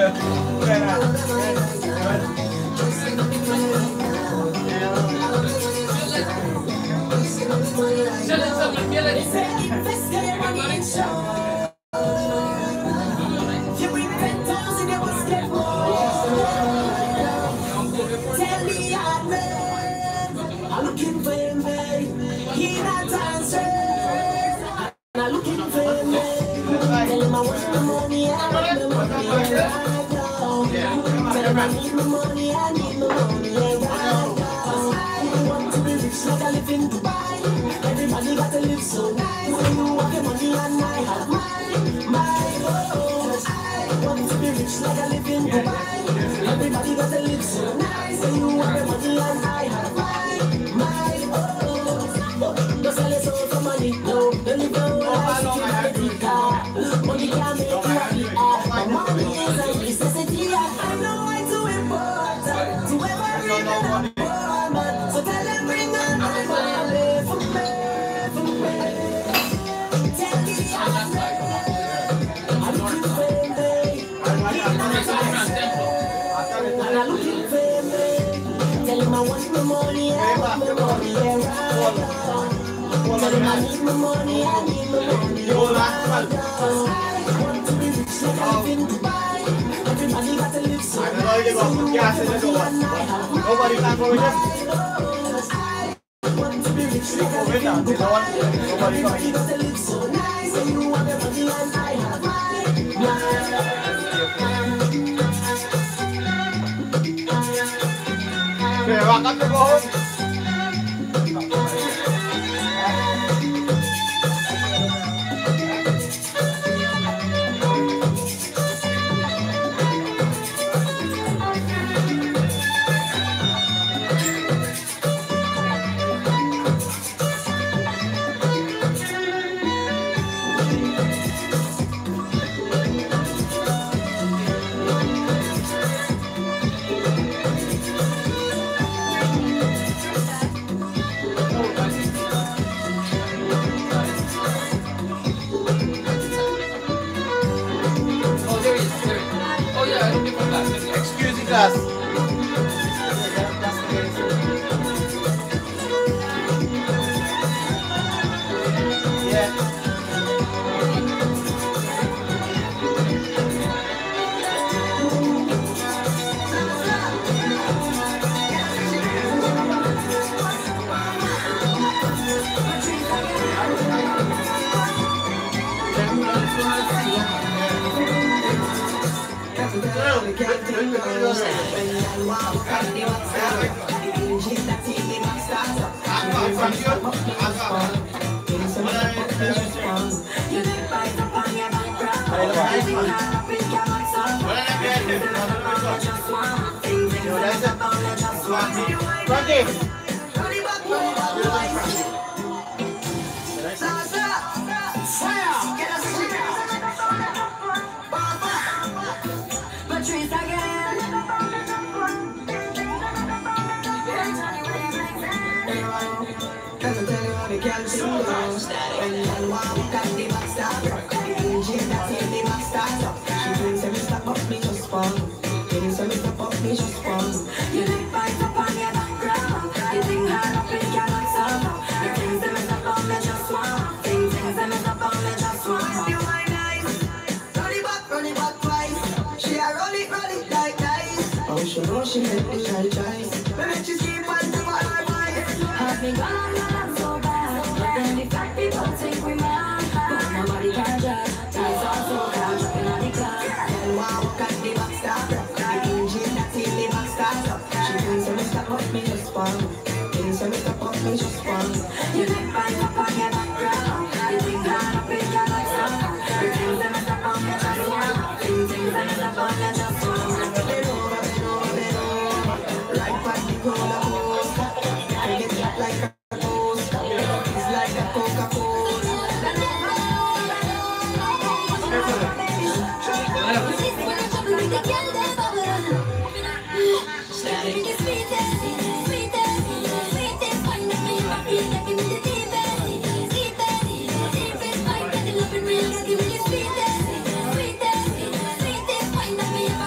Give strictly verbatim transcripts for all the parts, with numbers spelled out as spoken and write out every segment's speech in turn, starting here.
Give me the sweetest, sweetest, sweetest, wine that me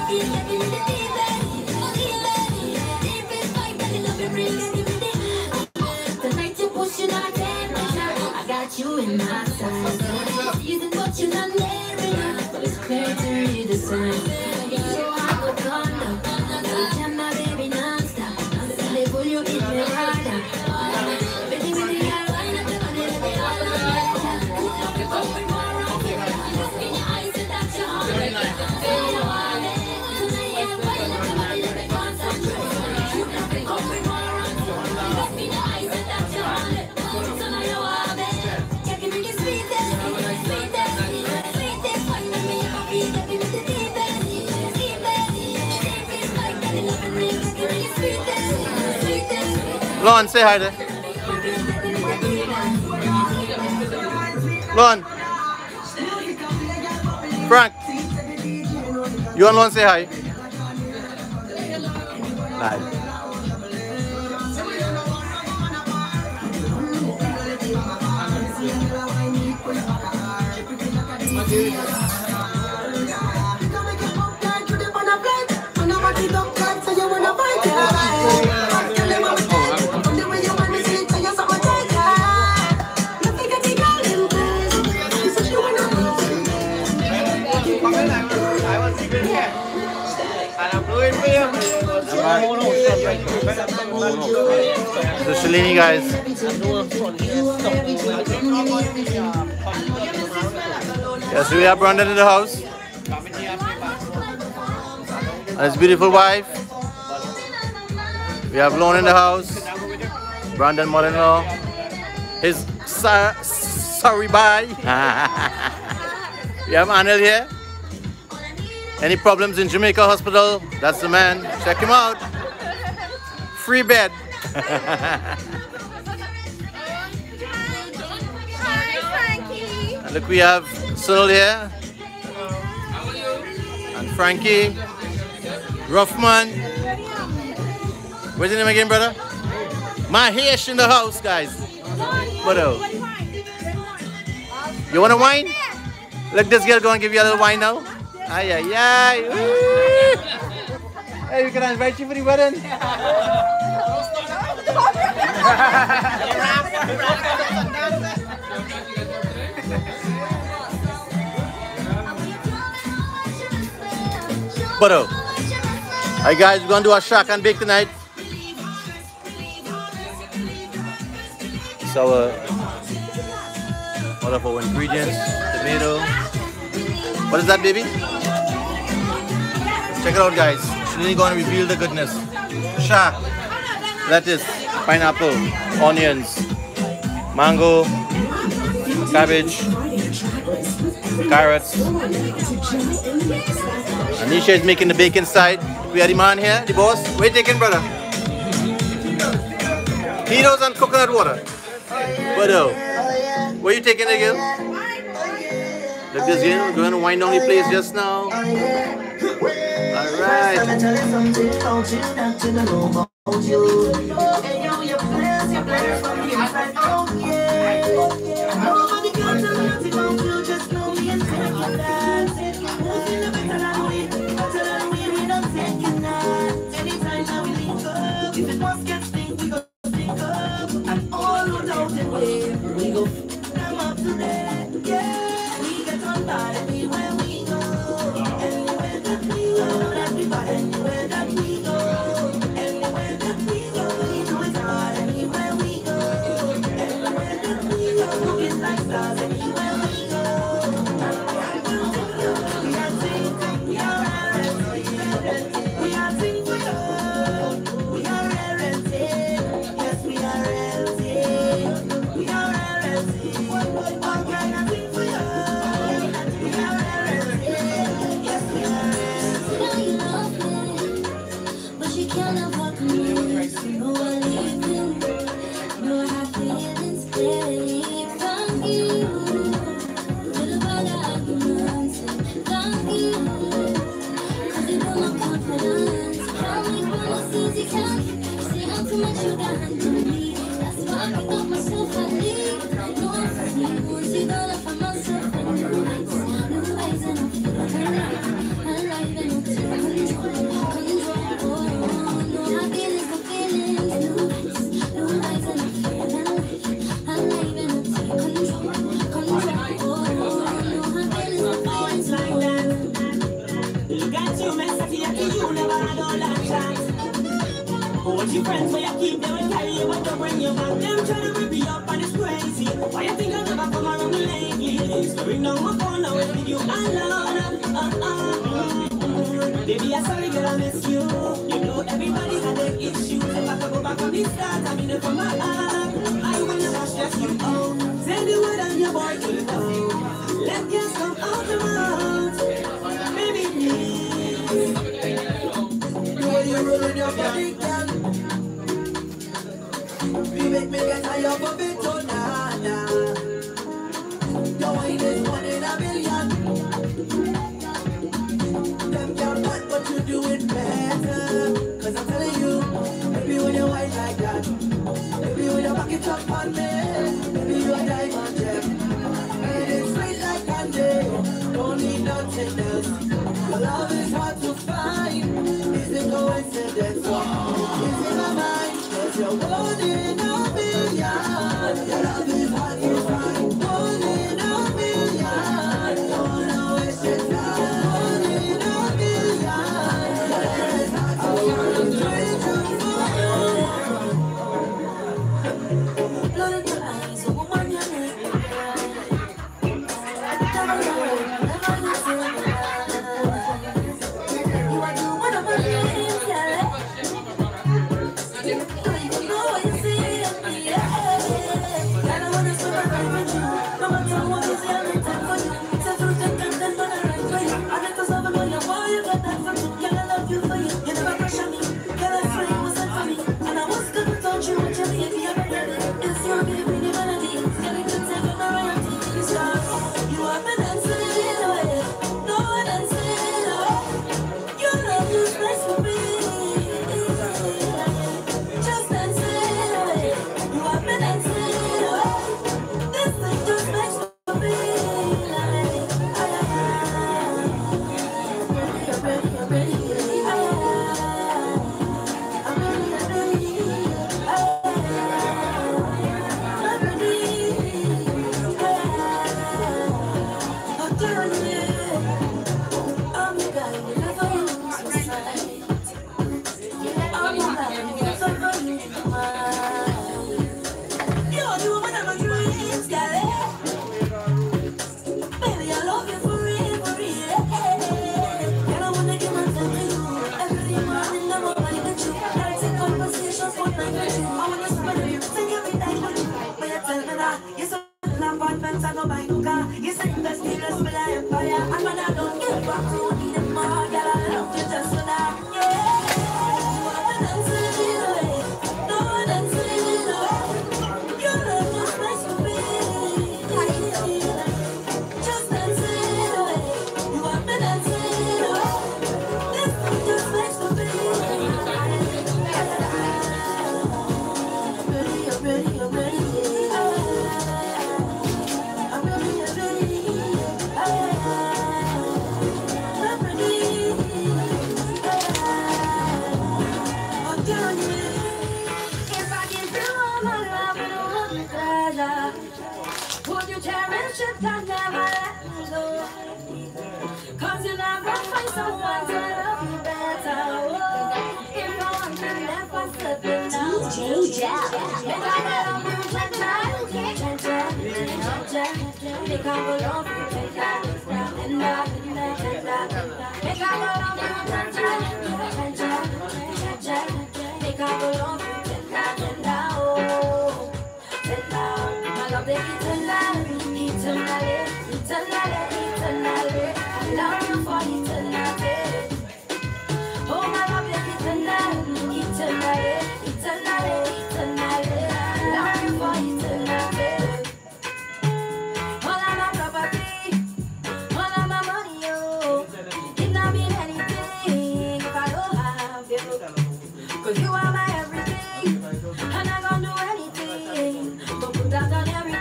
Lon, say hi there. Lon. Frank. You and Lon say hi? Hi. The Shalini guys. Yes, we have Brandon in the house. And his beautiful wife. We have Lon in the house. Brandon mother-in-law. His sir, sorry bye. We have Anil here. Any problems in Jamaica Hospital? That's the man. Check him out. Free bed. And look, we have Sunil here. And Frankie. Ruffman. Where's your name again, brother? Mahesh in the house, guys. Brother. You want a wine? Look, this girl going to give you a little wine now. Ay, ay, ay. Woo. Hey, we can invite you for the wedding. But oh, hi guys, we're gonna do a shack and bake tonight. So, uh, all of our ingredients: tomato. What is that, baby? Check it out, guys. She's gonna reveal the goodness. Shack, lettuce, pineapple, onions, mango, cabbage, carrots. Anisha is making the bacon side. We are the man here, the boss. Where you taking, brother? Peanuts and coconut water. But oh, where you taking the girl? Look, this girl going to wind down the place just now. Alright. Hold your friends where you keep them and carry you but don't bring you back. Them try to rip you up and it's crazy. Why you think I never come around me lately? So ring down my phone now and leave you alone. Uh, uh, uh, mm. Baby, I'm sorry girl I miss you. You know everybody had their issues. If I could go back on this start, I mean it from my heart. I will never stress you out. Send the word on your boy to the top. Let gas come out the mouth. Baby, please. The way you roll in your body, girl. You make me get high up a bit, oh nah, nah. Your wine is one in a million. Them can't fight, but you do it better. Cause I'm telling you, baby, when you wine like that, baby, when you back it up on me, baby, you a diamond gem. And it's sweet like candy, don't need nothing else. Your love is hard to find. Is it coincidence? Is it my mind? Cause you're one in a million. Your love is hard to find. One in a million. Don't wanna waste your time. One in a million. Your love is hard to find. Straight to fire. Blood in your eyes, a woman you need. Never know, never listen. You are the one of my dreams, yeah.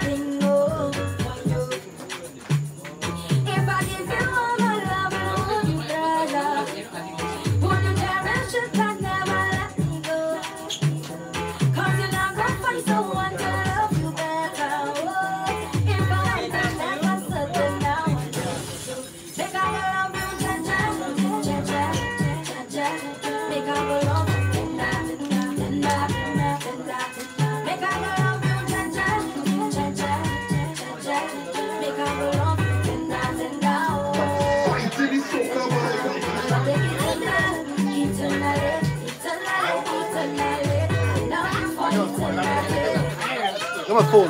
If I give you all my love, my phone.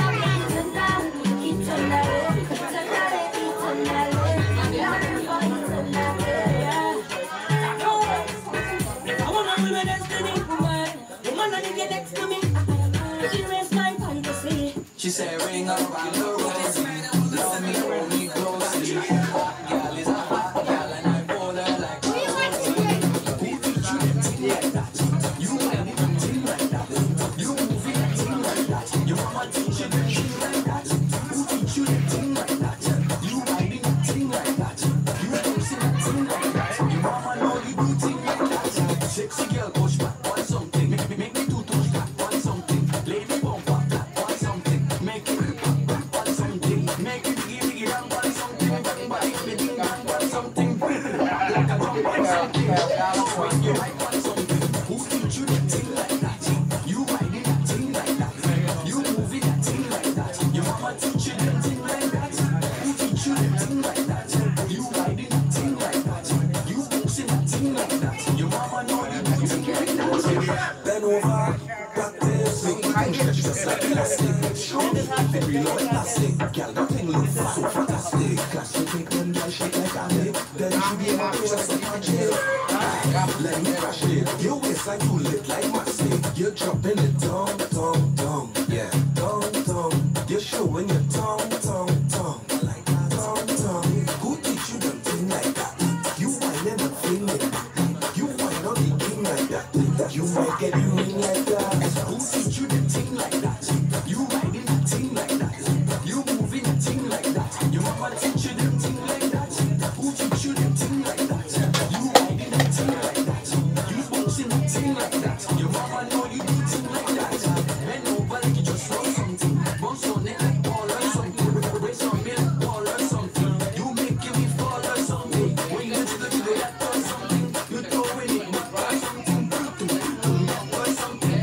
She said, ring around the rosy, love me, hold me closely. Girl is a hot girl and I hold her like a rosy. Who teach you them thing like that? You mind it them thing like that? You move it them thing like that? Your mama teach you them thing like that? Who teach you them thing like that? You mind it them thing like that? You don't see them thing like that? Your mama know you do thing like that? Sexy girl push back on something, make me make me do touch back on something. Lady bump back back on something. Make it back on something. Make it diggy diggy down on something. Bang bang bang bang on something. Like a drum on something. Swing your right on something. Who teach you that thing like that? You riding that thing like that? You moving that thing like that? Your mama teach you that thing like that? Who teach you that thing like that? You riding that thing like that? You boxing that thing like that? Your mama know you do thing like that. Bend over, practice, make it stretch just like elastic. Show me if it real or plastic. Girl, that thing looks so fantastic. Clash you take them girl shake like a hip. Then you be able to just like a chip. Let me crash it. Your waistline too lit like my stick. You're dropping it down, down, down. Yeah, down, down. You're showing your tongue, tongue, tongue. Like that, tongue, tongue. Who teach you them thing like that? You whining and feeling. You whine on the king like that. You might get you ring like that. Who teach you them thing like that? You riding the thing like that. You moving the thing like that. Your mama teach you them thing like that. Who teach you them thing like that? You riding the thing like that. You boxing the thing like that. Your mama know you do thing like that. Bend over like you just saw something. Bounce on it like ball or something. Raise on me like ball or something. You making me fall or something. When you jiggle jiggle that or something. You throwing it back or something. Or something.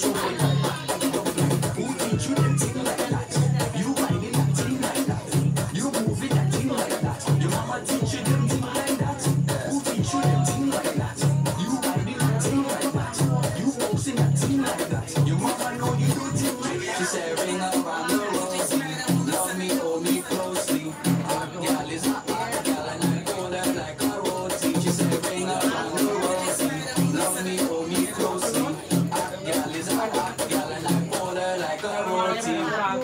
Who teach you them thing like that? You riding that thing like that. You moving that thing like that. Your mama teach you them thing like that. Who teach you them thing like that? You riding that thing like that. You boxing that thing like that. Your mama know you do thing like that. She said ring around the rosy, love me, hold me closely. Hot girl is a hot girl and I hold her like a roti. She said ring around the rosy, love me, hold me closely. Hot girl is a hot girl and I hold her like a roti.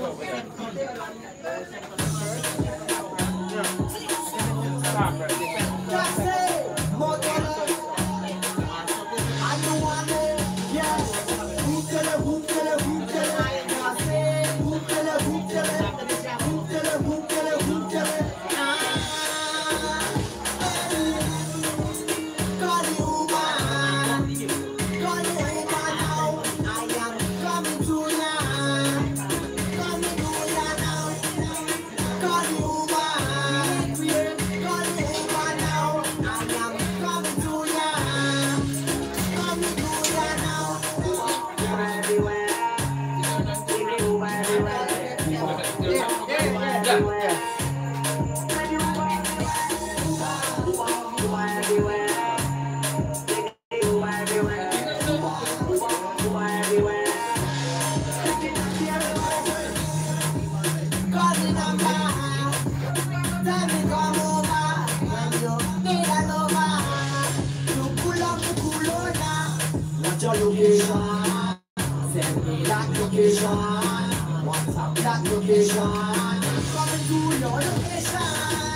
Send me that location. WhatsApp that location. Coming to your location.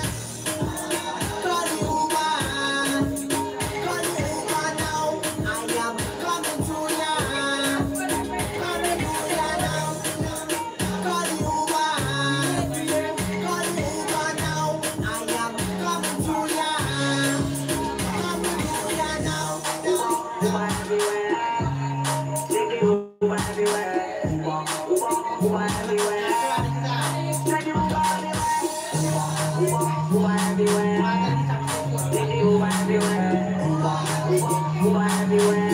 Call the Uber. Call the Uber now. I am coming to ya. Coming to ya now. Call the Uber. Call the Uber now. I am coming to ya. Coming to ya now. Uber everywhere. Uber everywhere. Uber everywhere. Uber everywhere. Uber everywhere. Uber everywhere.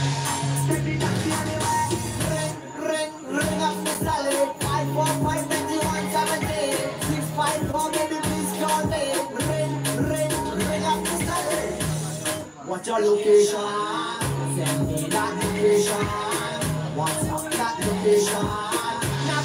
Ring, ring up the salary. Five four five twenty one seventy. Six five four baby please call me. Ring, ring, ring up the salary. What's your location? Send me that location. What's up that location?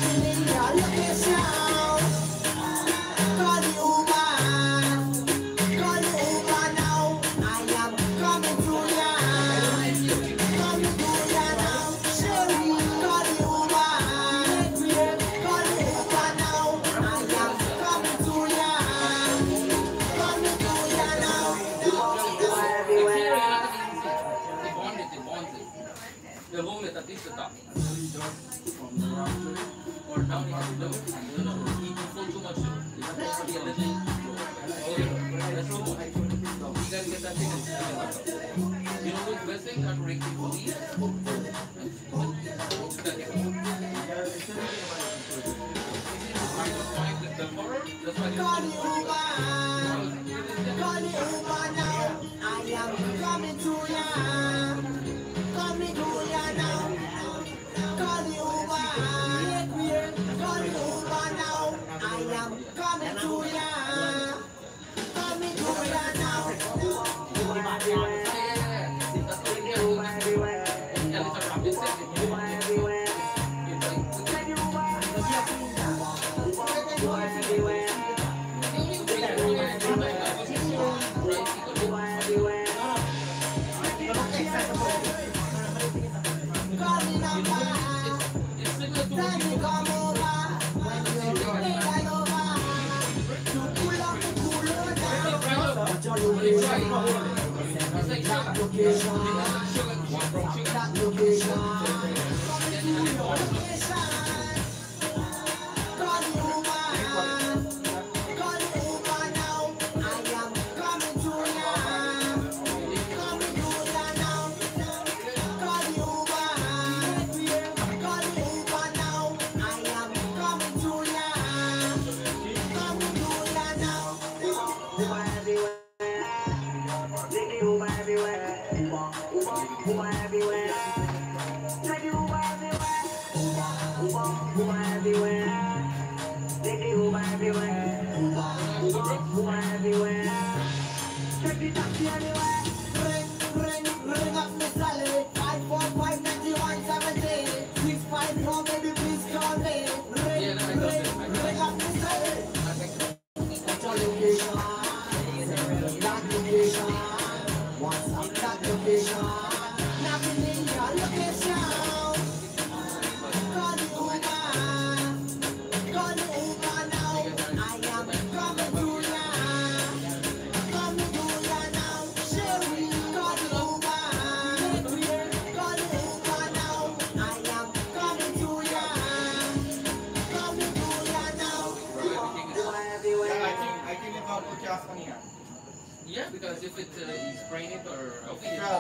Yeah, because if it uh, is spraying it or opening it,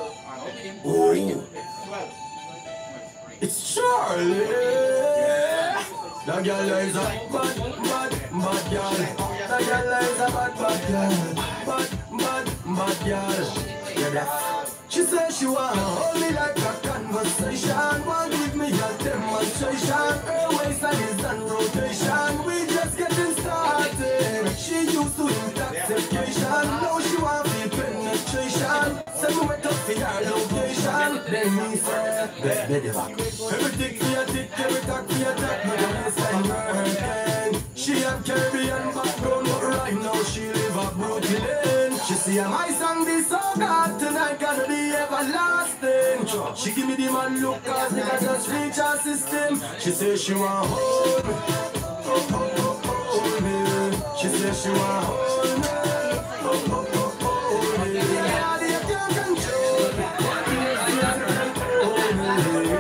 Oh, it's Charlie. That girl is a bad, bad, bad girl. That girl is a bad, bad girl. Bad, bad, bad girl. Yeah, that. She said she want to hold me like a conversation. Want give me a demonstration. Her waistline is on rotation. We just getting started. She used to intoxication. Now she want to penetration. So we went up in her location. Then me say, baby, back. Everything for your dick, every talk for your talk. My waistline working. She have Caribbean background, but right now she live a Brooklyn. She see my song be so good tonight, gonna be everlasting. She give me the man look, cause nigga just reach her system. She say she want hold me, oh, oh, oh, hold me. She say she want hold me, oh, oh, oh, hold me. Yeah, they can't control me. Hold me, hold me,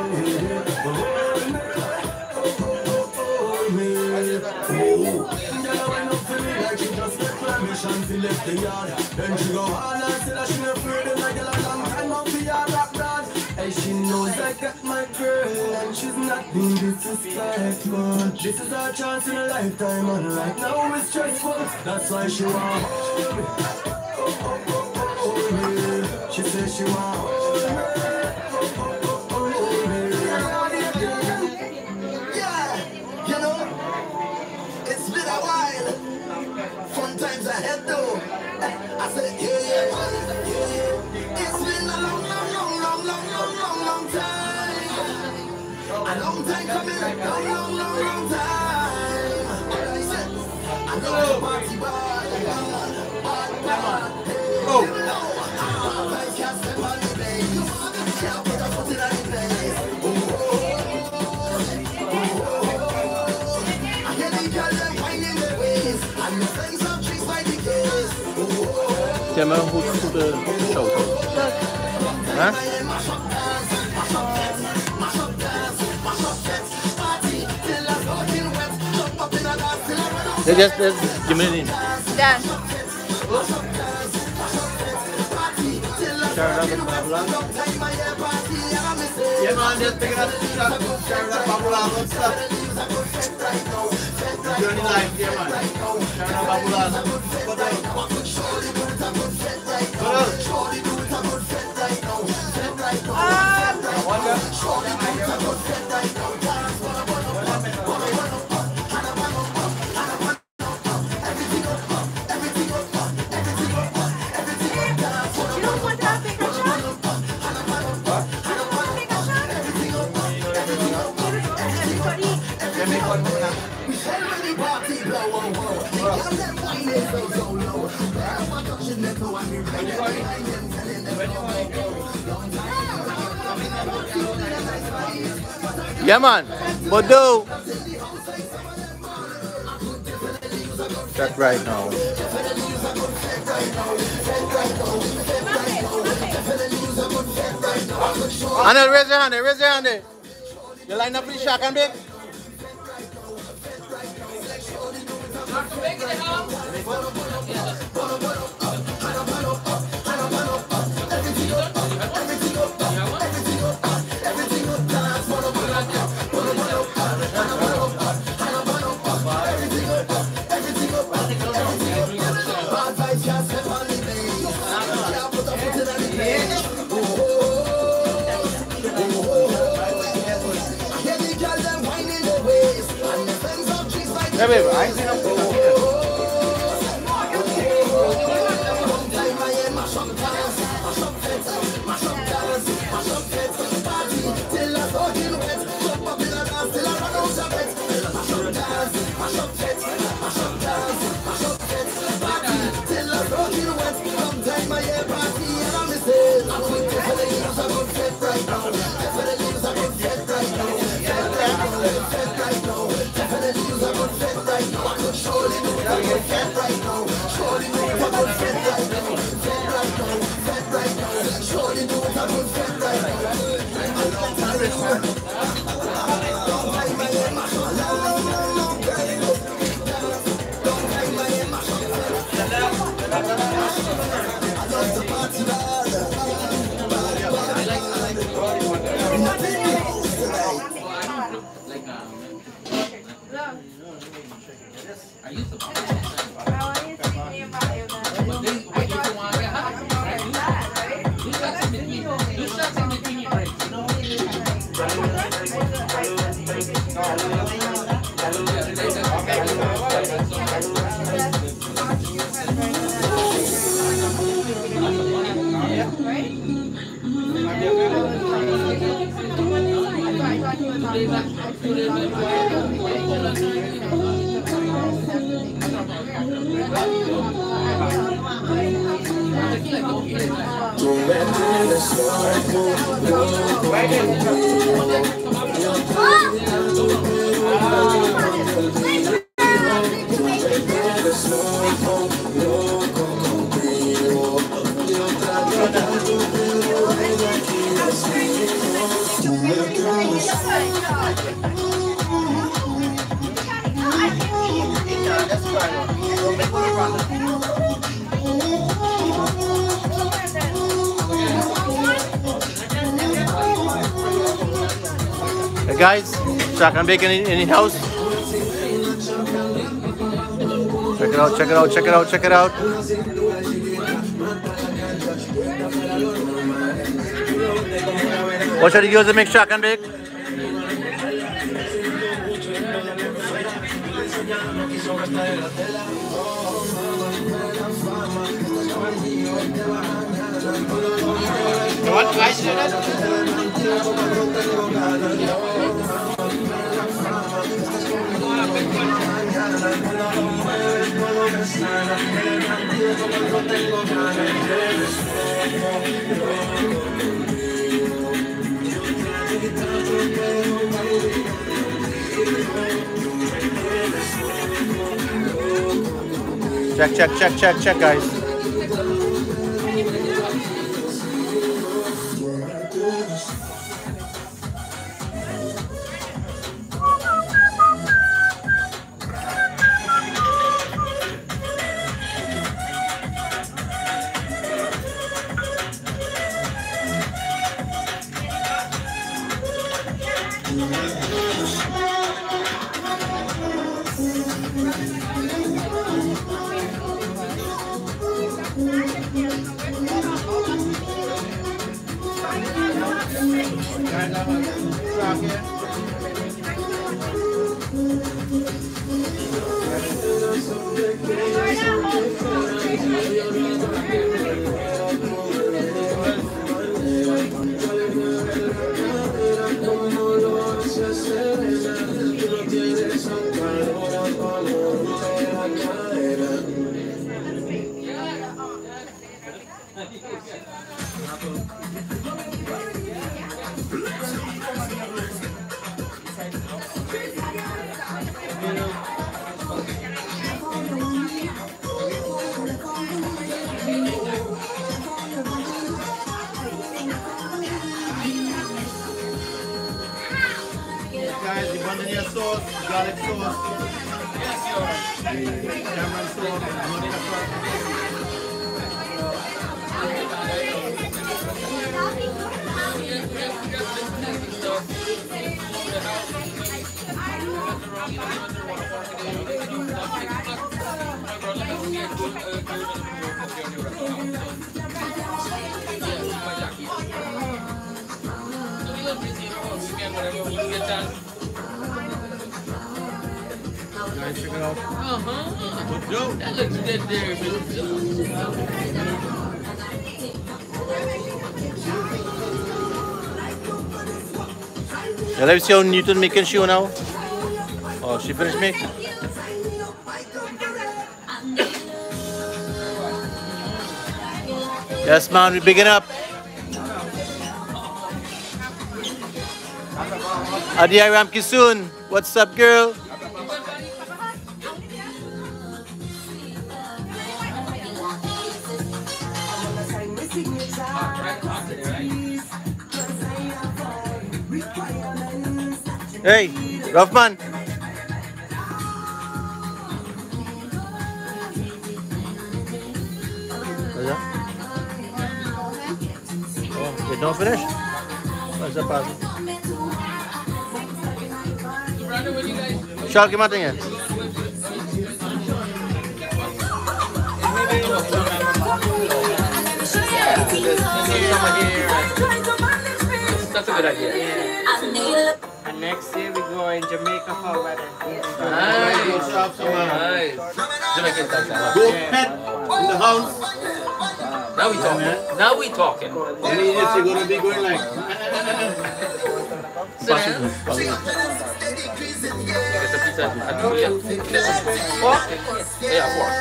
oh, oh, oh, hold me. Oh, girl, I went up for me like she just get permission to left the yard. Then she go on and say that she not afraid and I get a long time out for your rock dad. And she knows I got my girl and she's not being disrespectful. This is our chance in a lifetime and right now it's stressful. That's why she want hold me, oh, oh, oh, oh, hold me. She says she want hold me, oh, oh, oh, oh, hold me. Yeah, you know, it's been a while. Fun times ahead though. I said, yeah, yeah, yeah. It's been a long, long, long, long, long, long, long, long time. A long time coming, long, long, long, long time. What I said, I know the party boy. Bad, bad, hey, oh. I can't step on the place. Can't put a foot in the place. Oh, oh, oh. I hear the girl them whining their ways. And the friends of trees by the case. Jij maar goed voor de show. Huh? They just, just give me the name. Done. Yeah, man, just picking up the shot. Sharing that Babylon and stuff. Journey life, yeah, man. Sharing that Babylon. Go down. Go Yeah, man. But do that right now. Anel, raise your hand. Raise your hand. You line up for the Shack and Bake? Yeah, babe, I ain't seen no food. Hey guys, Shack and Bake in, in the house. Check it out, check it out, check it out, check it out. What should you use to make Shack and Bake? What? Why should I do Check, check, check, check, check, guys. Guys, you want any sauce, garlic sauce, Cameron sauce, onion Guys, check it out. Uh-huh. Good job. That looks good there, Yeah, let's see how Newton making shoe now. Oh, she finished making. Yes, man, we bigging up. Adia Ramki soon. What's up, girl? Hey, Ruffman. What's that? Oh, you don't finish? What's that part? Sharky Martin here. That's a good idea. And next year we go in Jamaica for a wedding. Nice. Nice. Nice. Jamaican style. Go pet in the house. Now we talking. Now we talking. And yes, you're gonna be going like. Sit down. Get a pizza. A two, fork? Yeah, fork.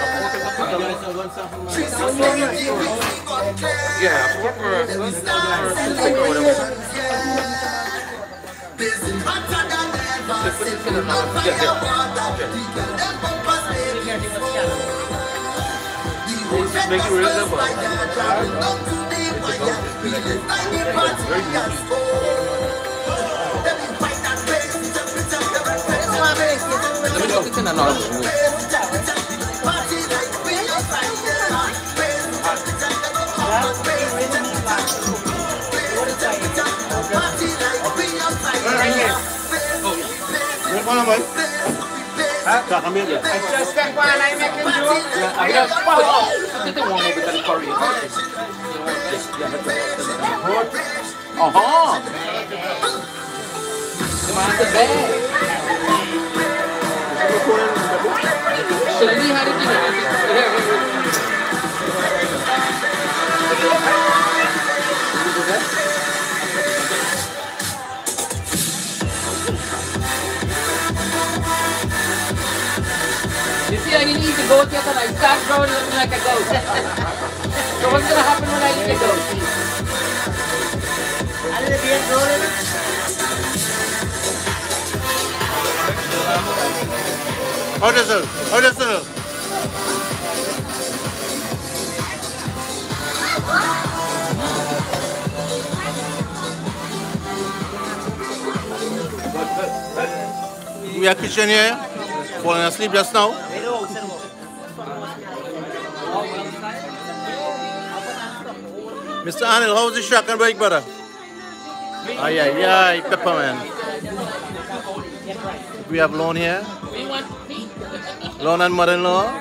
Yeah, fork or a stick or whatever. Put it in another. Yeah, yeah. Make it reasonable. Let me look in another room. Just that one I make him do. I just put off. Get the one over the curry. Uh-huh. The bag. Should I leave how to do it? You see, I didn't eat the goat yet and I start growing looking like a goat. So what's going to happen when I eat the goat? A little bit rolling. How does it? How does it? We are kitchen here, falling asleep just now. Mister Anil, how's the shock and break, brother? Ay, ay, ay, Pepperman. we have Lone here. We want me. Lone and mother-in-law.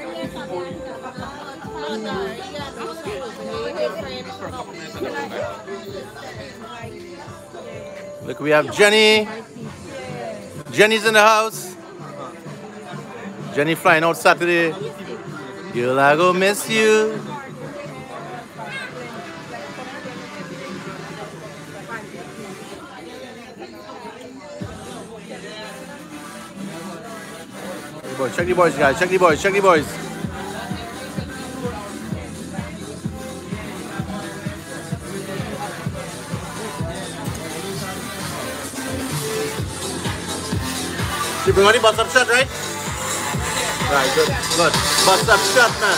Look, we have Jenny. Jenny's in the house. Jenny flying out Saturday. Girl, I go miss you. Boys, check the boys, guys. Check the boys. Check the boys. You bring on the bust up shot, right? Right, good. Good. Bust up shot, man.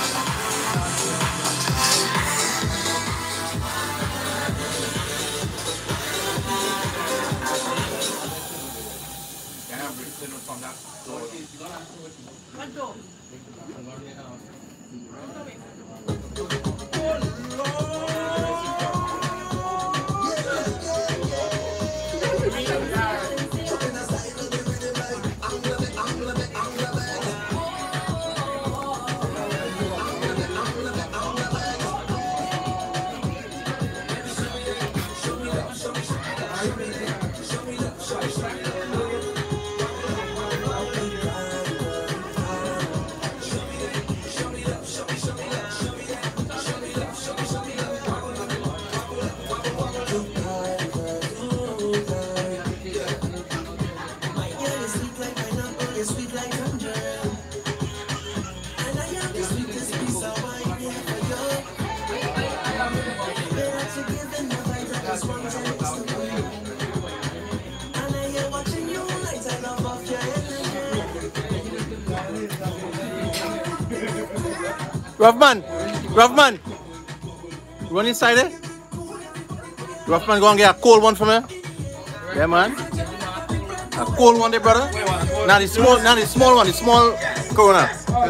Roughman, Roughman, run inside there. Roughman, go and get a cold one for me. Yeah, man. A cold one there, brother. Now the small, now the small one, the small Corona.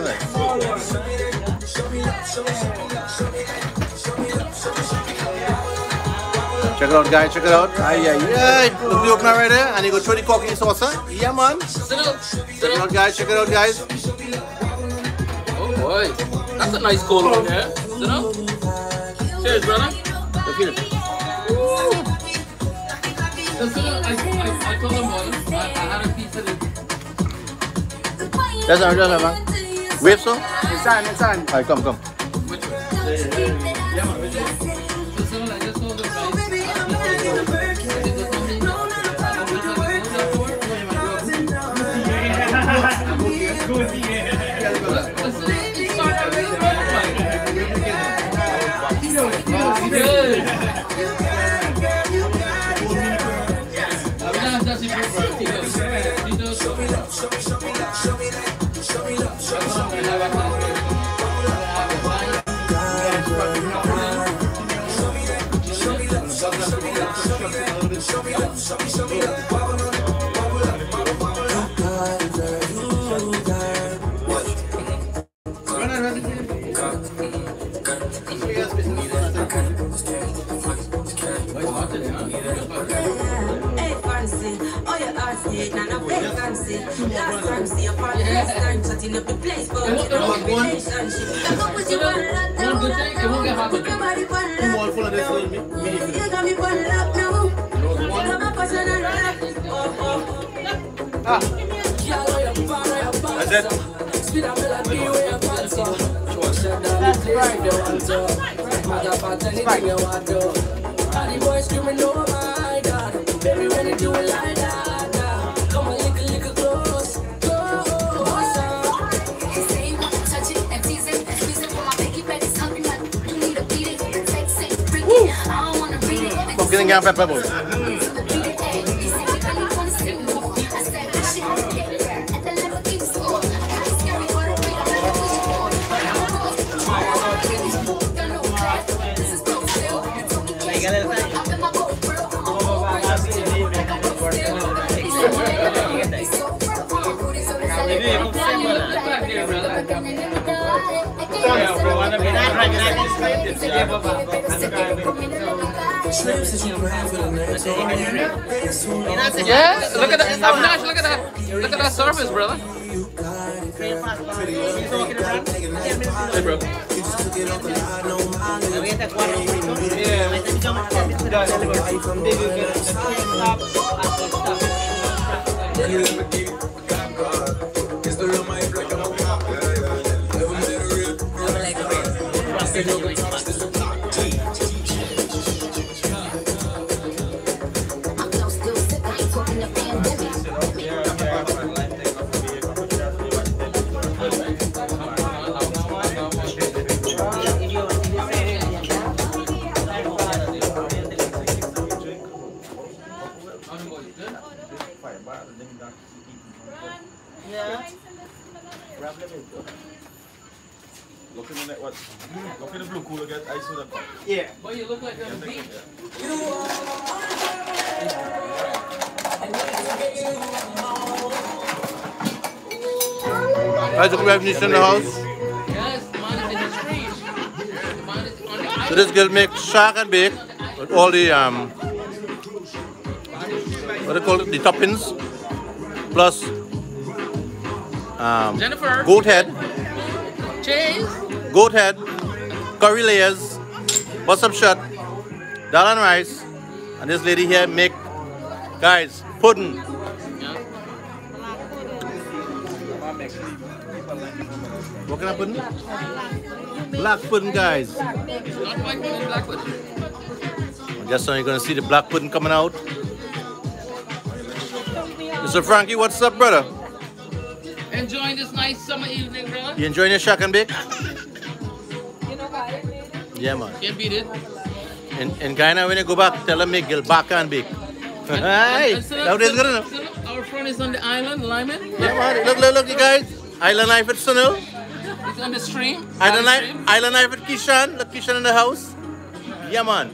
Check it out, guys. Check it out. Aye, aye, aye. Look the opener right there, and you go throw the cork in the saucer. Yeah, man. Check it out, guys. Check it out, guys. Oh boy, that's a nice cold one there. You know? Cheers, brother. Look at it. Just, you know, I, I, I told them boys, I, I had a piece of it. That's all right, man. Wave, so? It's on, it's on. Alright, come, come. Which one? Yeah, man, which one? Just, you know, I just told them guys. Getting down pepper balls. Yeah, bro. Trips that you plan for the next one. Yeah, look at that. I'm not. Look at that. Look at that surface, brother. Hey, bro. Look in the net, what? Look in the blue cooler, get ice with that. Yeah. Boy, you look like you're on the beach. Guys, look, we have Nisha in the house. Yes, mine is in the street. Mine is on the So island. this girl makes shark and bake with all the um what do they call it? The toppings plus um Jennifer. goat head, Cheese. goat head, curry layers, bust up shot, dal and rice, and this lady here make guys pudding. What kind of pudding? Black pudding, guys. Not white pudding, black pudding. Just so you're gonna see the black pudding coming out. Mister Frankie, what's up, brother? Enjoying this nice summer evening, brother. You enjoying your shack and bake? Yeah, man. Can't beat it. In, in Guyana, when you go back, tell them make baka and bake. Hey, And still- that is good still- enough. still Our friend is on the island, Lyman. Yeah, man. Look, look, look, you guys. Island Life at Sunil. He's on the stream. Island Live Life, stream. Island Life at Kishan. Look, Kishan in the house. Yeah, man.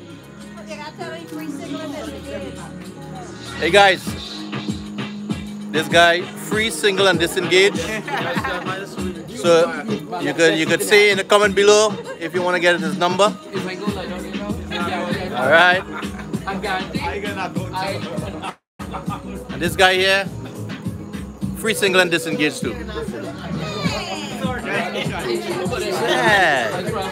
Hey, guys. This guy, free, single, and disengaged. So you could you could say in the comment below if you want to get his number. If I go like that, you know. All right. I guarantee. I, And this guy here, free, single, and disengaged too. Yeah.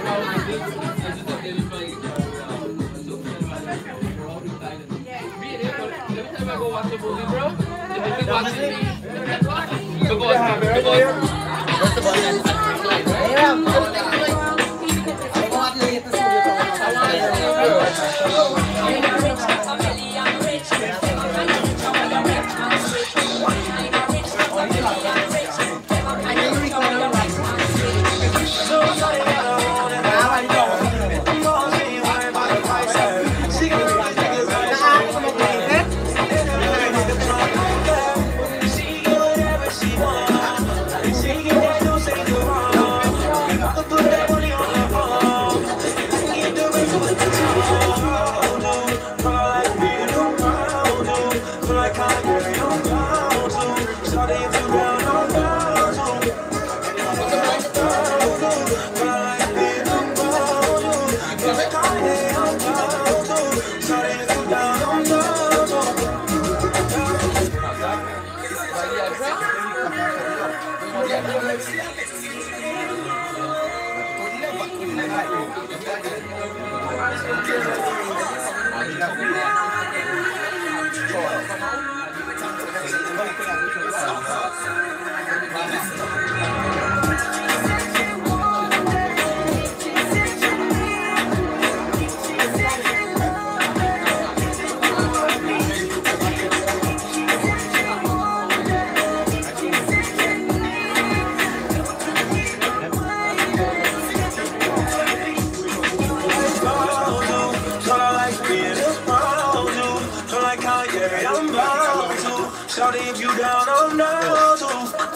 Shawty, if you down, I'm down too.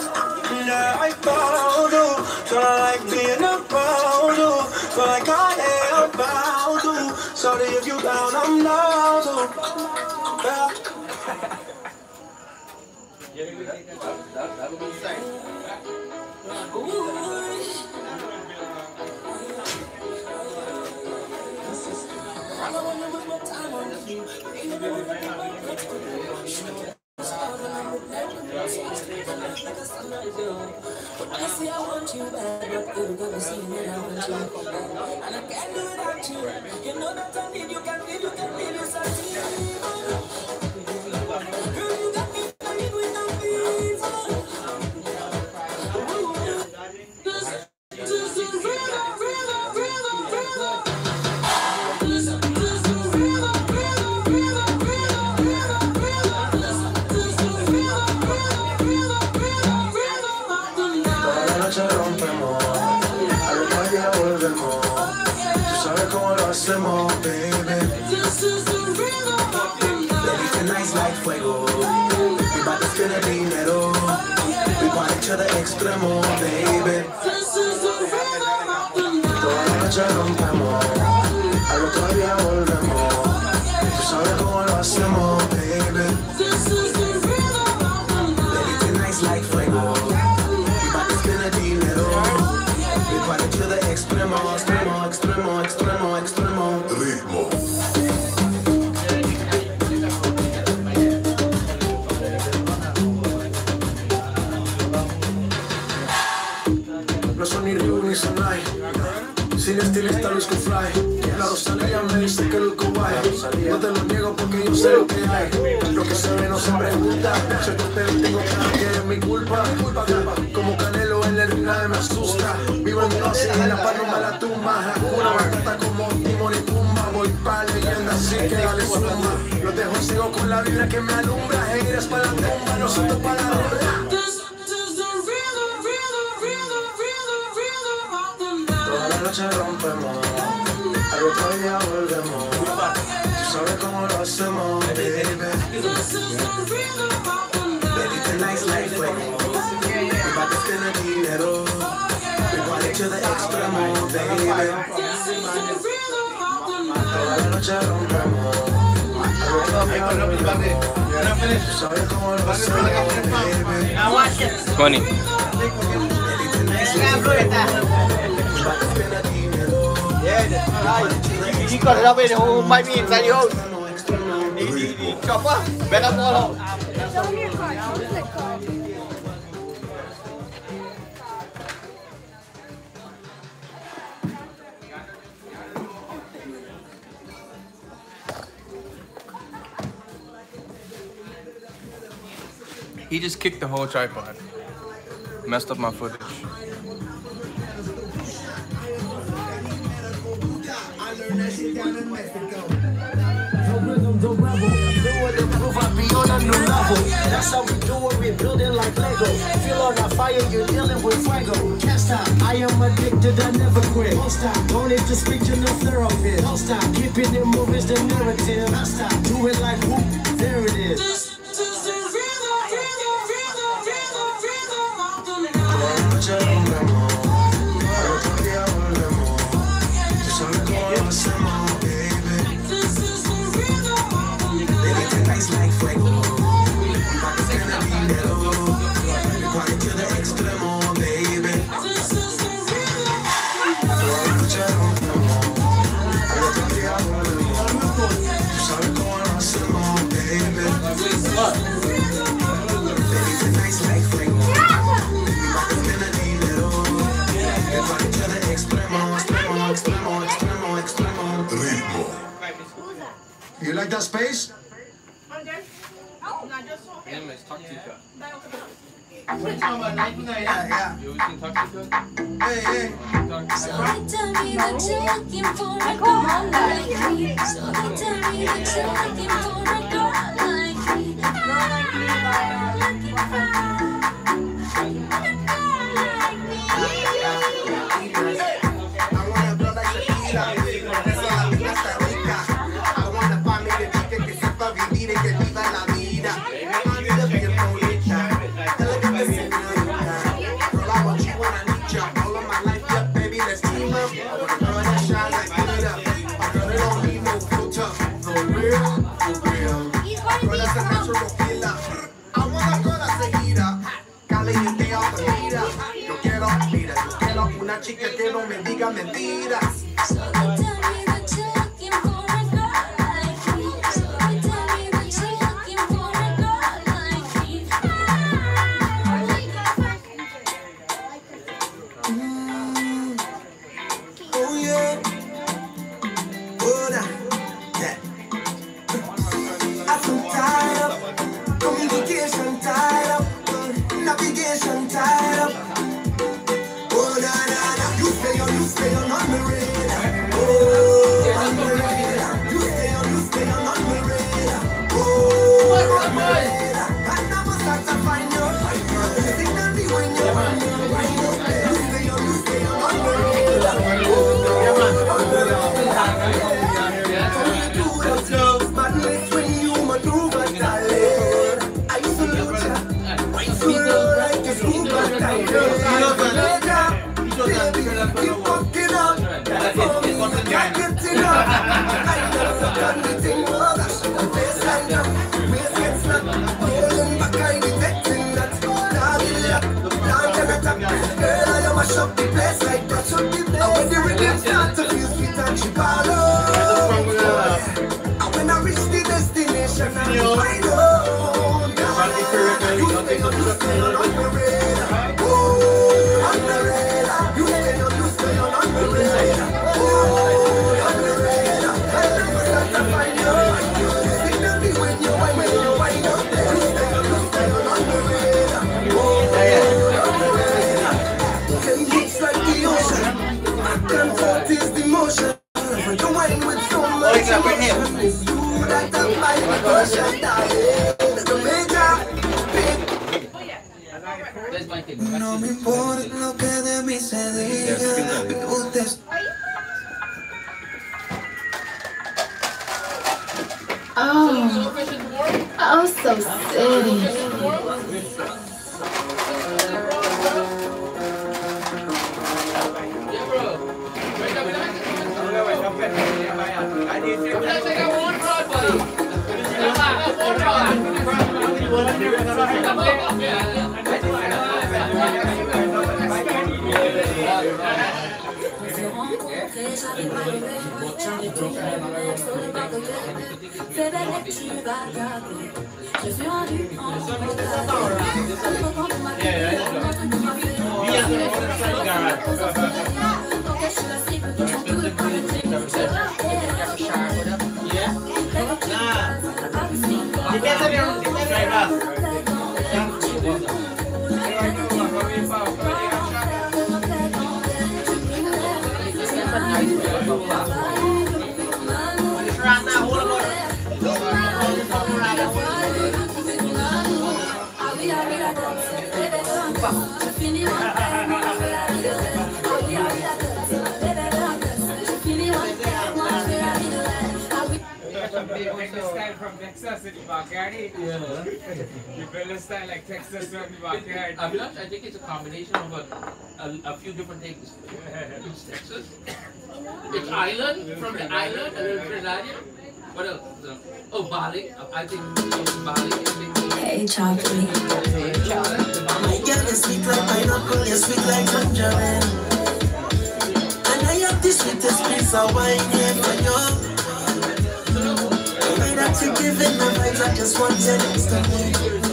Yeah, I found you. Feel like being around you. Feel like I am about to. Shawty, if you down, I'm down too. Yeah. I want you bad, but you got me seeing that I want you. And I can't do without you. You know that I need you, can feel you, can feel you, something. Girl, you got me falling with no fever. This, this is real, real, real, real. This, this is real, real, real, real, real, real. This, this is real, real, real, real, real. Toda la noche rompemos, al otro día volvemos. Tú sabes cómo lo hacemos, baby. This is the rhythm. Baby, tonight's like fuego. We bout to spend the dinero. We party to the extremo, baby. This is the rhythm of the night. Toda la noche rompemos, al otro día volvemos. Tú sabes cómo lo hacemos, baby. This is the rhythm of the night. Baby, tonight's like fuego. We bout to spend the dinero. We party to the extremo, extremo, extremo, extremo, extremo. Ritmo. No son ni Ryu ni Sonai. Sin estilista luzco fly. La Rosalía me dice que luzco guay. No te lo niego porque yo sé lo que hay. Lo que se ve no se pregunta. Soy torpero y tengo claro que es mi culpa. Como Canelo en el ring nadie me asusta. Vivo en mi noche y la paz no me la tumba. Una batata como Timón y Pumba. Voy pa' leyenda así que dale zumba. Los dejo ciego con la vibra que me alumbra. Heiras pa' la tumba, nosotros pa' la rumba. This is the rhythm, rhythm, rhythm, rhythm, rhythm of the night. Toda la noche rompemos, al otro día volvemos. Tú sabes cómo lo hacemos, baby. This is the rhythm of the night. Baby, tonight's like fuego. We bout to spend the dinero. We party to the extremo, baby. This is the rhythm of the night. Toda la noche rompemos, al otro día volvemos. Tú sabes cómo lo hacemos, baby. Funny. Baby, tonight's like fuego. We bout to spend the dinero. Chỉ còn ra bên hồ máy mìn ra nhiều. Chọc quá, bé làm sao đâu. He just kicked the whole tripod. Messed up my footage. That's how we do it, we build it like Lego. Feel on that fire, you're dealing with fuego. Can't stop, I am addicted, I never quit. Don't stop, don't need to speak to no therapist. Don't stop, keeping it moving is the narrative. Don't stop, do it like whoop, there it is. This is the rhythm, rhythm, rhythm, rhythm, rhythm of the night. This is the rhythm of the night. Baby, tonight's like fuego. We bout to spend the dinero. We party to the extremo, baby. This is the rhythm. Toda la noche rompemos, al otro día volvemos. Tú sabes cómo lo hacemos, baby. Baby, tonight's like fuego. We bout to spend the dinero. We party to the extremo, extremo, extremo, extremo, extremo. Ritmo. You like that space? Name is Taktika. Yeah, yeah. You always seen Taktika? Hey, hey. So they tell me that you're looking for a girl like me. So they tell me that you're looking for a girl like me. A girl like me, I'm looking for a girl like me. I want a girl like Shakira, esa la vida está rica. I want a familia rica que sepa vivir y que viva la vida. I need a bien bonita, elegante señorita. Girl, I want you when I need you. All of my life, yeah, baby, let's team up. I want a girl that shine like glitter, a girl that don't need no filter. For real, for real. A girl that's a natural killer. I want a girl that's a heater, caliente off the meter. Yo quiero, mira, yo quiero una chica que no me diga mentiras. So they tell me that you're looking for a girl find you. You know me when you wine, when you wine up there. Look like you look like you're on the radar. Oh, on the radar. Ten beats like the ocean. Back and forth is the motion. When you wine with so much emotion, it's you that I'm my devotion, darling. The major, big. No me importa lo que de mí se diga. Usted. Oh, oh, so city. From Texas in the backyard. Yeah. You build a style like Texas from the backyard. I'm not, I think it's a combination of a, a, a few different things. It's Texas. It's island, from the island, and then Trinidad. What else? Oh, Bali. I think Bali is big. Hey, chocolate. My girl is sweet like pineapple, you're sweet like tangerine. And I have the sweetest piece of wine here for you. The way that you're giving the vibes, I just want you next to me.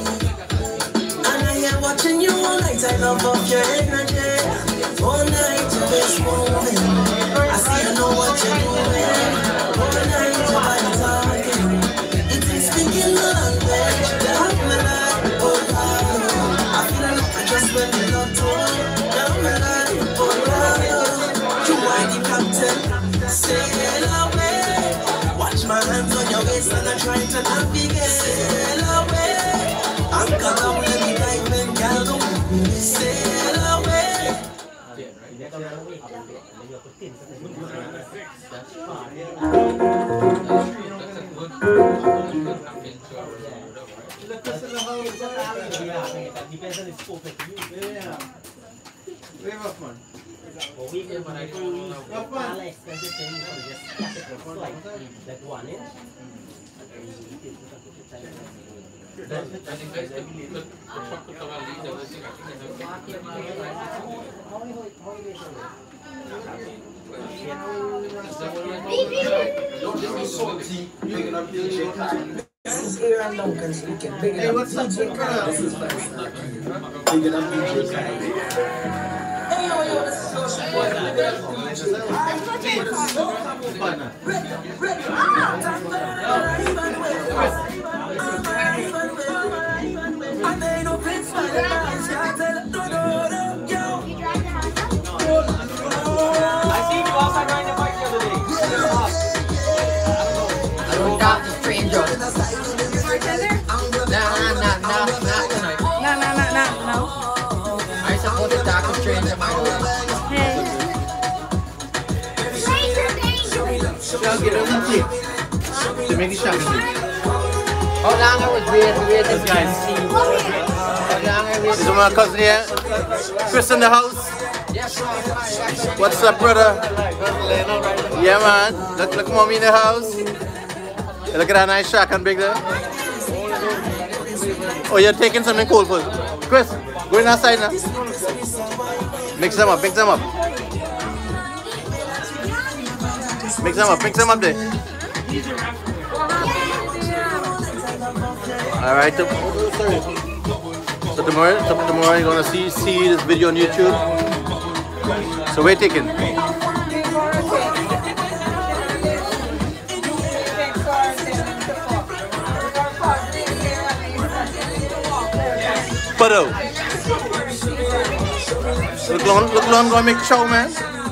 And I am watching you all night, I love up your energy. All night, your best moving. I see you know what you're doing. All night, your body talking. It is speaking the language. Love my life, oh God. I feel like I just went in the tour. Love my life, oh God. You are the captain, sail away. Watch my hands on your waist and I'm trying to navigate. Sail away. I'm gonna let me dive in, girl. Sail away. Here and Duncan speaking. Hey, what's up, big girl? Big it up, D J. Hey, yo, yo, this is Social Boy. I seen you outside riding the bike the other day. I don't doubt the stranger. Nah, nah, nah, nah, not tonight. No, no, no, no, no. I suppose the dark stranger might have. Hey. To make it shocking. How long I was waiting, waiting, guys? How long I waited? This is my cousin here. Chris in the house. What's up, brother? Yeah, man. Look, look, mommy in the house. Look at that nice shotgun big there. Oh, you're taking something cool for Chris, go in outside now. Mix them up, mix them up. Mix them up, mix them up there. Alright, so, so tomorrow, so tomorrow you're gonna see see this video on YouTube. So we're taking. But look, Lon, look, Lon, gonna make show, man.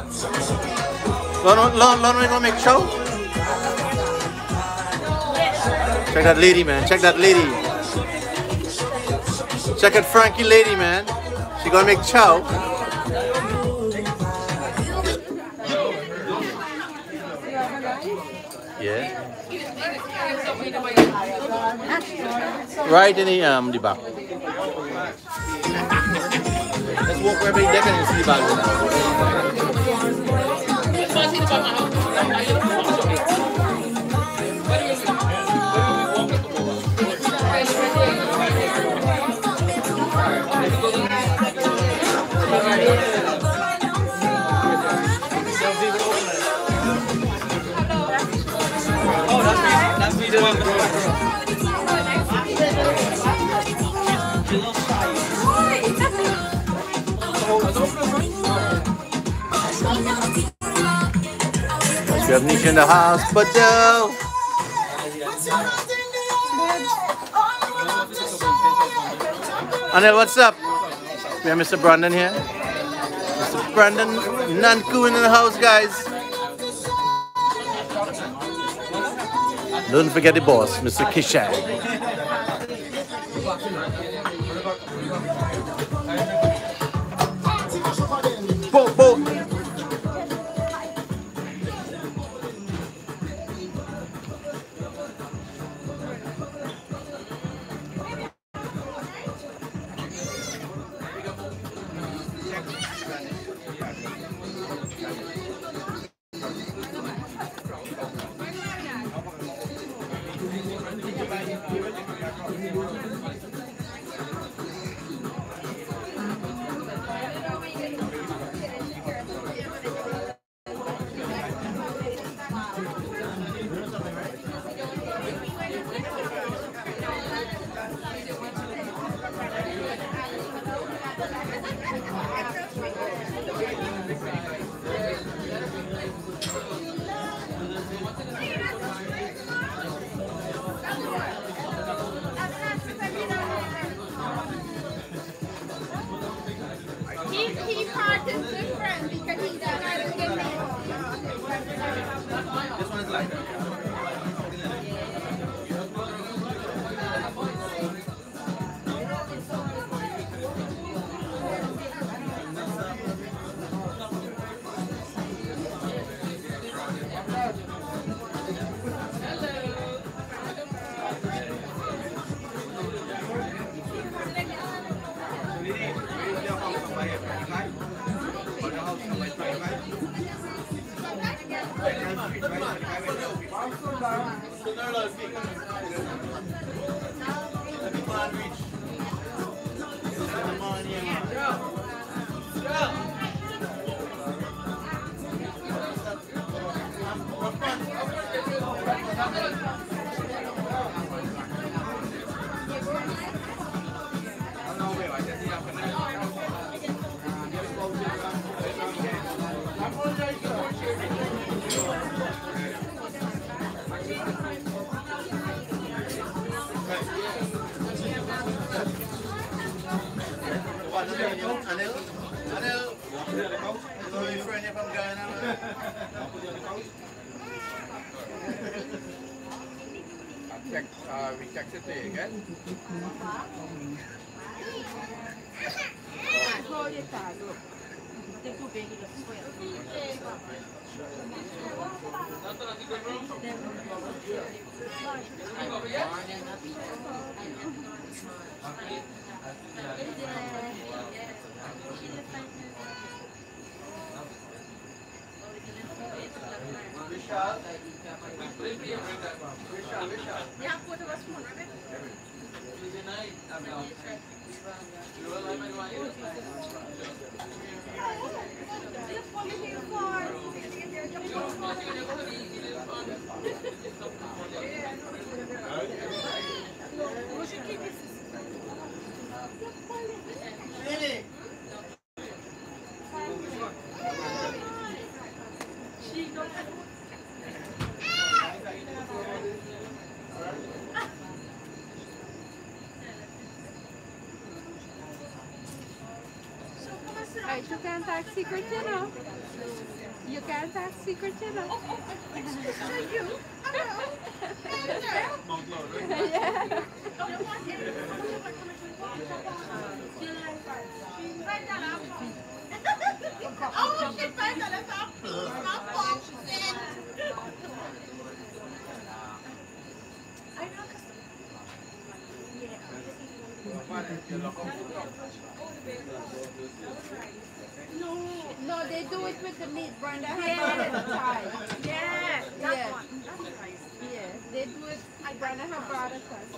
Lon, Lon, Lon, gonna make show. Check that lady, man. Check that lady. Check that Frankie lady, man. She gonna make chow. Yeah. Right in the um the back. Let's walk where we deck and see the back. Oh, that's me. That's me doing the We have Nisha in the hospital. Anil, what's up? We have Mister Brandon here. Mister Brandon Nanku in the house, guys. Don't forget the boss, Mister Kishag. Bo, bo. Check, uh, we checked it there again. Right, you can't talk secret, you know. You can't talk secret, you know. Yeah. Oh, shit, five dollars off. Stop boxing. No, no, they do it with the meat. Brenda has brought it aside. Yeah, that Yeah. one. That's nice. Yeah, they do it. Brenda has brought it aside.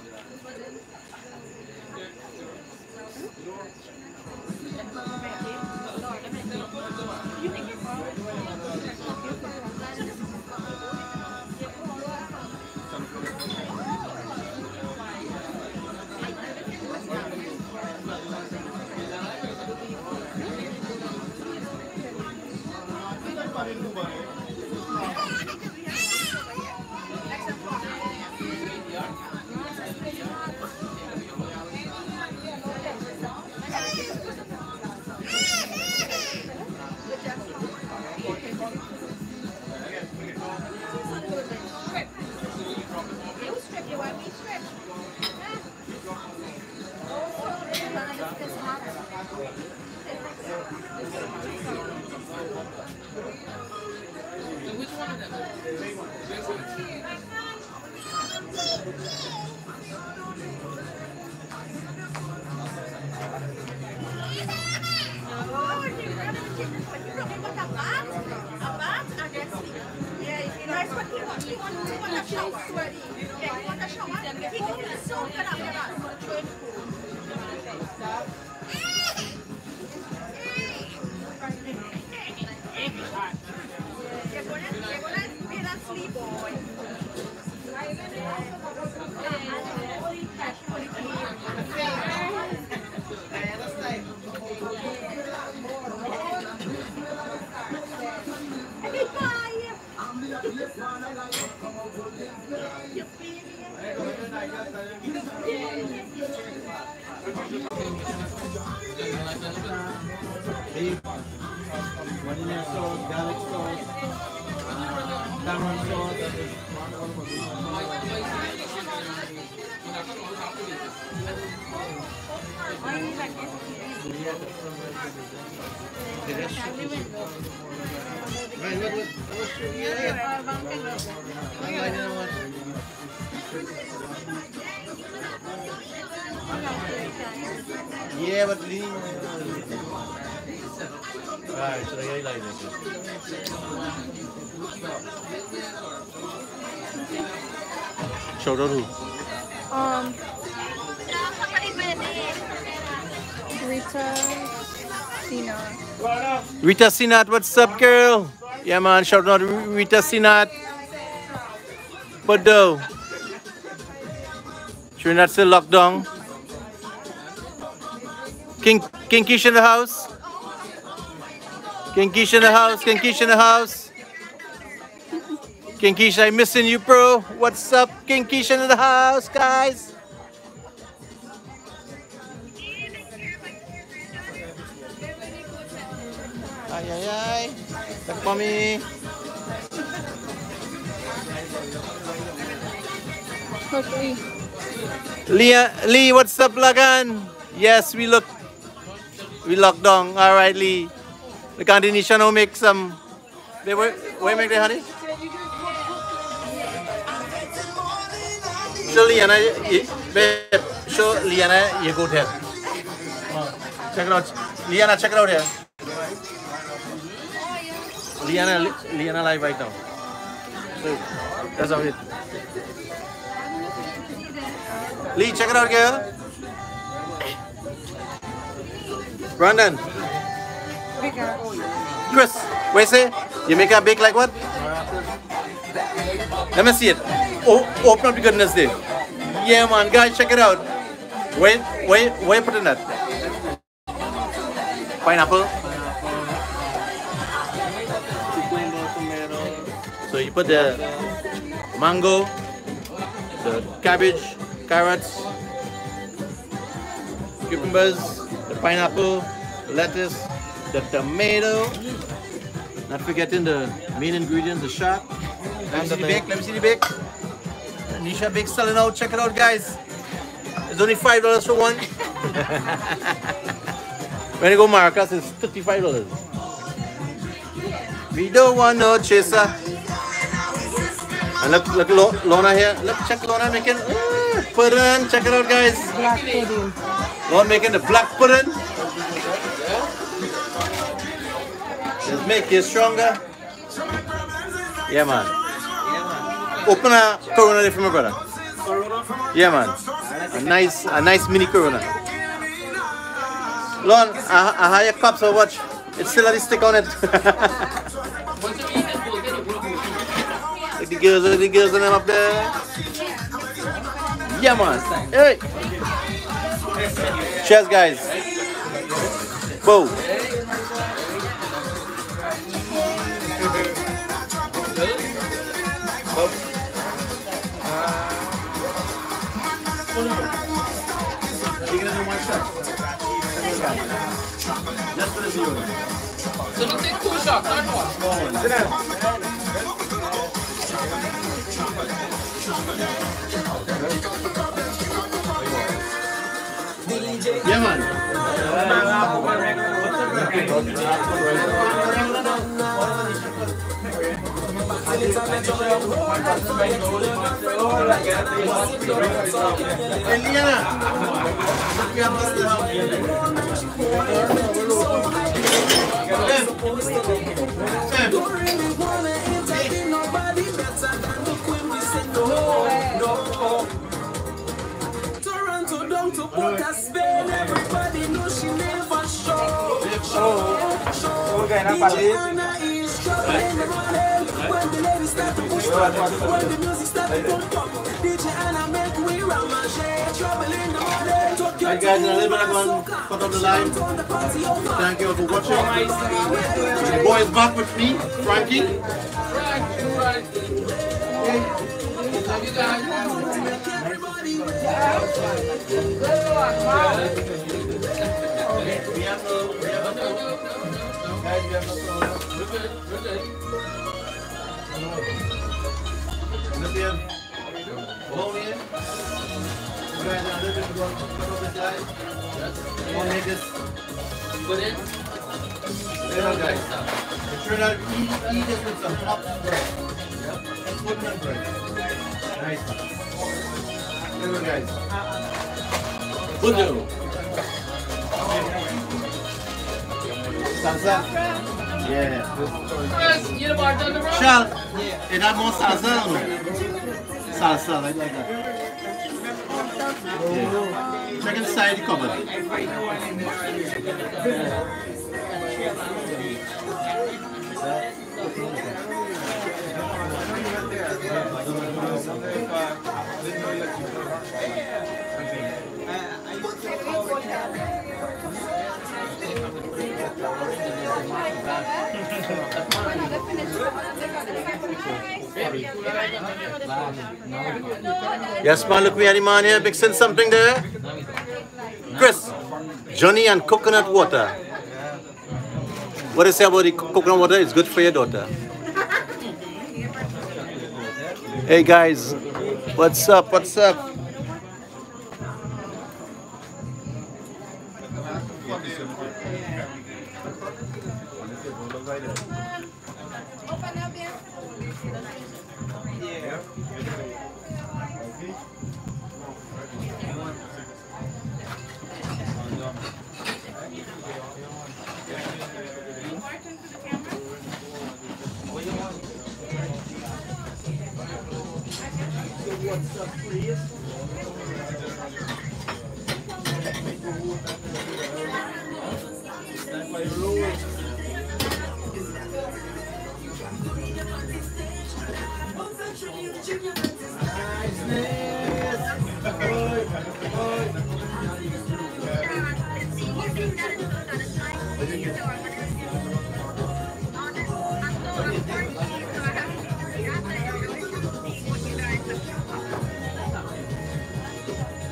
Vanilla sauce, garlic sauce, tamarind sauce. Yeah, but Lee. Right, so I like it. Shout out who? Um, Rita Sina. Rita Sinat, what's up, girl? Yeah, man, shout out to Rita Sinat. Bordeaux. Trinidad still locked down. King, King Kish in the house. King Kish in the house. King Kish in the house. King Kish, I'm missing you, bro. What's up, King Kish in the house, guys? Ay, ay, ay. That's mommy. Okay. Lee, Lee, what's up, Lagan? Yes, we look, we locked down. All right, Lee. The combination will make some. They where, where make the honey? Show Liana, you- babe. Show Liana, you go there. Check it out, Liana. Check it out here. Liana, Liana live right now. So, that's how it. Lee, check it out, girl. Brandon. Chris, where's it? You make a bake like what? Let me see it. Oh, open up the goodness there. Yeah, man, guys, check it out. Where, where, where you putting that? Pineapple. So you put the mango, the cabbage, carrots, cucumbers, the pineapple, lettuce, the tomato. Not forgetting the main ingredient, the shark. Let me see the bake. Let me see the bake. Nisha Bake selling out. Check it out, guys. It's only five dollars for one. When you go Marcus, it's thirty-five dollars. We don't want no chaser. And look, look, Lorna here. Look, check Lorna making uh, pudding. Check it out, guys. Black pudding. Lorna making the black pudding. Just make it stronger. Yeah, man. Open a Corona there for my brother. Yeah, man. A nice, a nice mini Corona. Lon, I, I have your cup, so watch. It's still a stick on it. Look the girls, look the girls and them up there. Yeah, man. Hey. Cheers, guys. Boom. So you take two shots, not one. Yeah, man. Toronto down to Port of Spain, everybody knows she never show. Show. D J Anna is struggling the morning. When the ladies start to push back, when the music start to pump up, D J Anna make we ramage. Trouble in the morning. Alright guys, in a little bit I'm going to cut off the line. Thank you all for watching. The boy is back with me, Frankie. Right, right. Love you guys. We have no, we have no, guys, we have no, we're good, we're good. Look here, hold here. You guys are a little bit going to cut off this line. You want to make this, Put in. there you go, guys. Make sure that you eat, eat this with some hot bread. Yep, pudding and bread. Nice. There you go, guys. Budu. Salsa? Yeah. Chris, you the bartender, bro? Shall, it had more salsa or no? Salsa, like, like that. Yeah. Check inside the cupboard. Yes, man, look, we had the man here mixing something there. Chris, Johnny and coconut water. What do you say about the co- coconut water? It's good for your daughter. Hey guys, what's up? What's up? Open up here.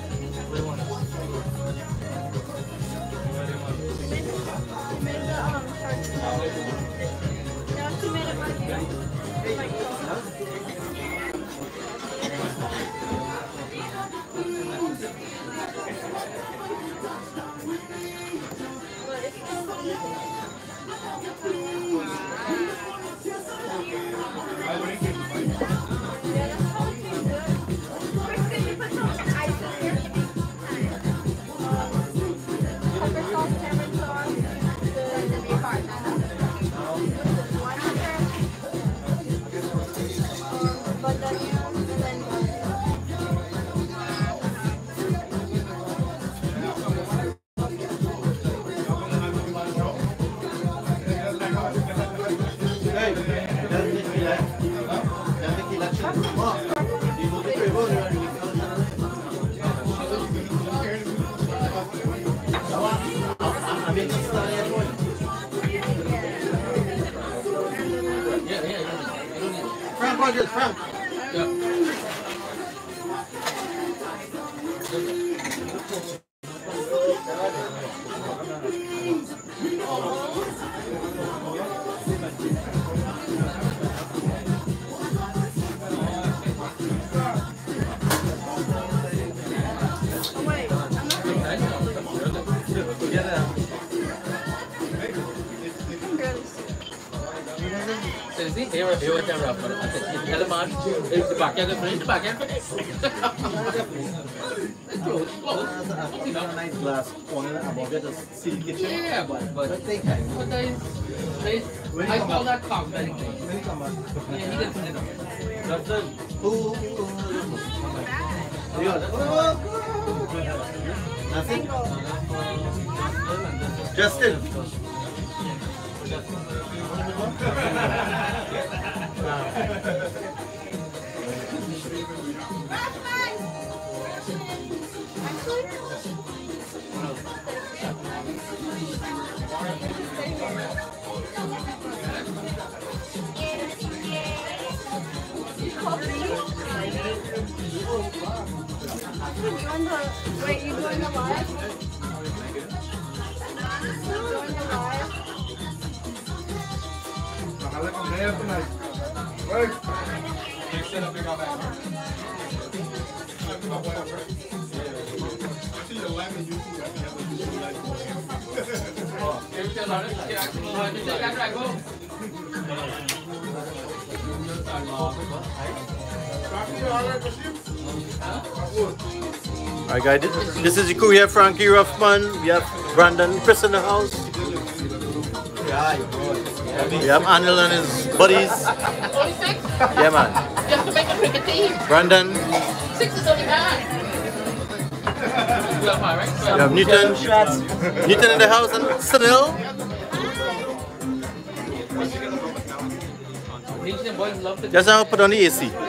Made the, um, charges, Frank. See, here, here with that rough, but I said, tell him on, it's the backyard, the backyard finish. Nice glass corner above it, the city kitchen. Yeah, but, but, But take time. but they, they, I call that cosmetic thing. When you come back. Yeah, he didn't put it on. Justin. Who? Nothing? Justin. Wait, you doing the live? Doing the live? Alright guys, this, this is the crew here, Frankie Ruffman. We have Brandon Chris in the house. We have Anil and his buddies. Yeah man. You have to make a cricket team. Brandon. Six is only nine. You have mine, right? We have Newton. Newton in the house and Sunil. Asian boys love to Just now put on the A C.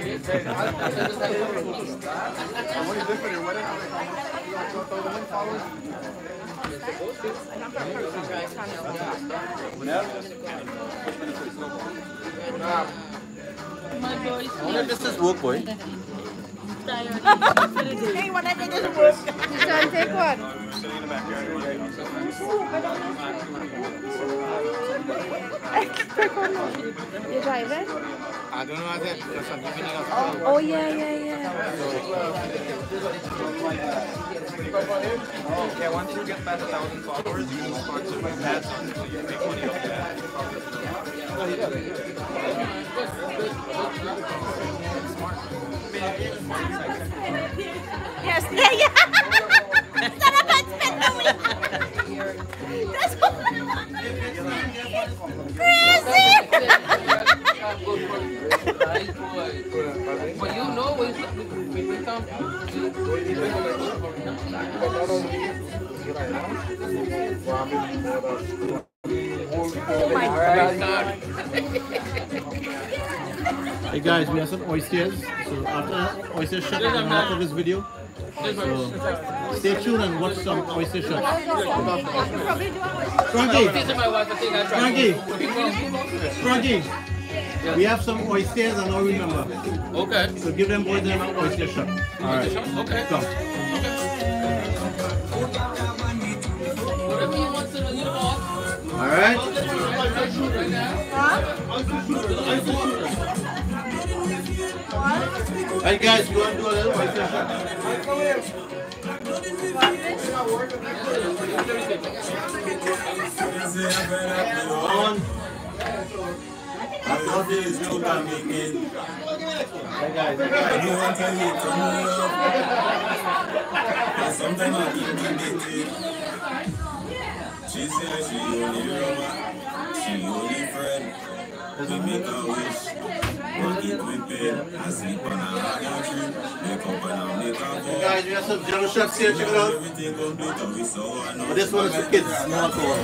This is work, boy. Hey, what I did is work. You trying to take one? You driving? I don't know how to Oh, oh yeah, yeah, yeah. Yeah, once you get past a thousand followers, you can sponsor my ads, so you make money off that. Yes, yeah, yeah. Son of a spit on me. That's what crazy. But you know when we come Oh my God. Hey guys, we have some oysters. So after oyster shot, we're gonna wrap up this video. So stay tuned and watch some oyster shots. Frankie, Frankie, Frankie. We have some oysters and all remember. Okay. So give them boys an oyster shot. Alright. Okay. Come. Whatever you want to know, you know. Alright. Hey guys, you want to do a little oyster shot? On. Hey guys, hey guys. Sometimes I keep it. She said she only lover, she only friend. We make a wish, work it with pain. I sleep on a hard trip, make up and I make a Hey vow. guys, we have some general shots here, check it out. Everything complete and we saw I know. But this one is for kids, no alcohol.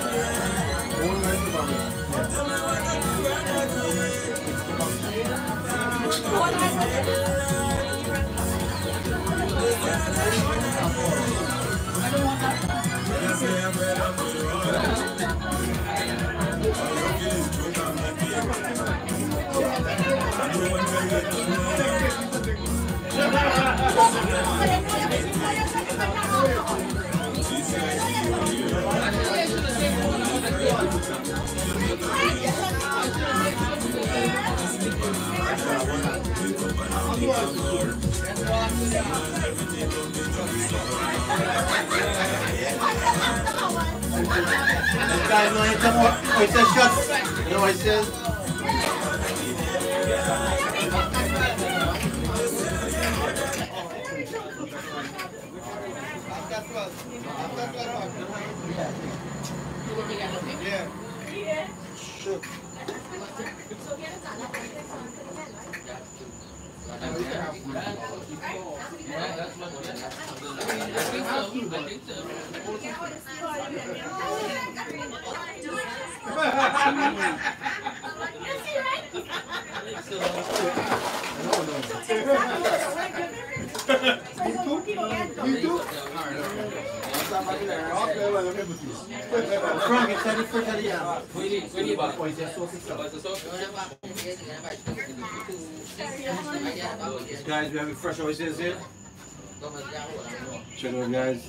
I Guys, no, it's a oyster shot. No oysters. Yeah. Sure. Frank, it's ready for the yeah. We need, we need about Oyster sauce and stuff. Guys, we have fresh oysters here. Check it out, guys.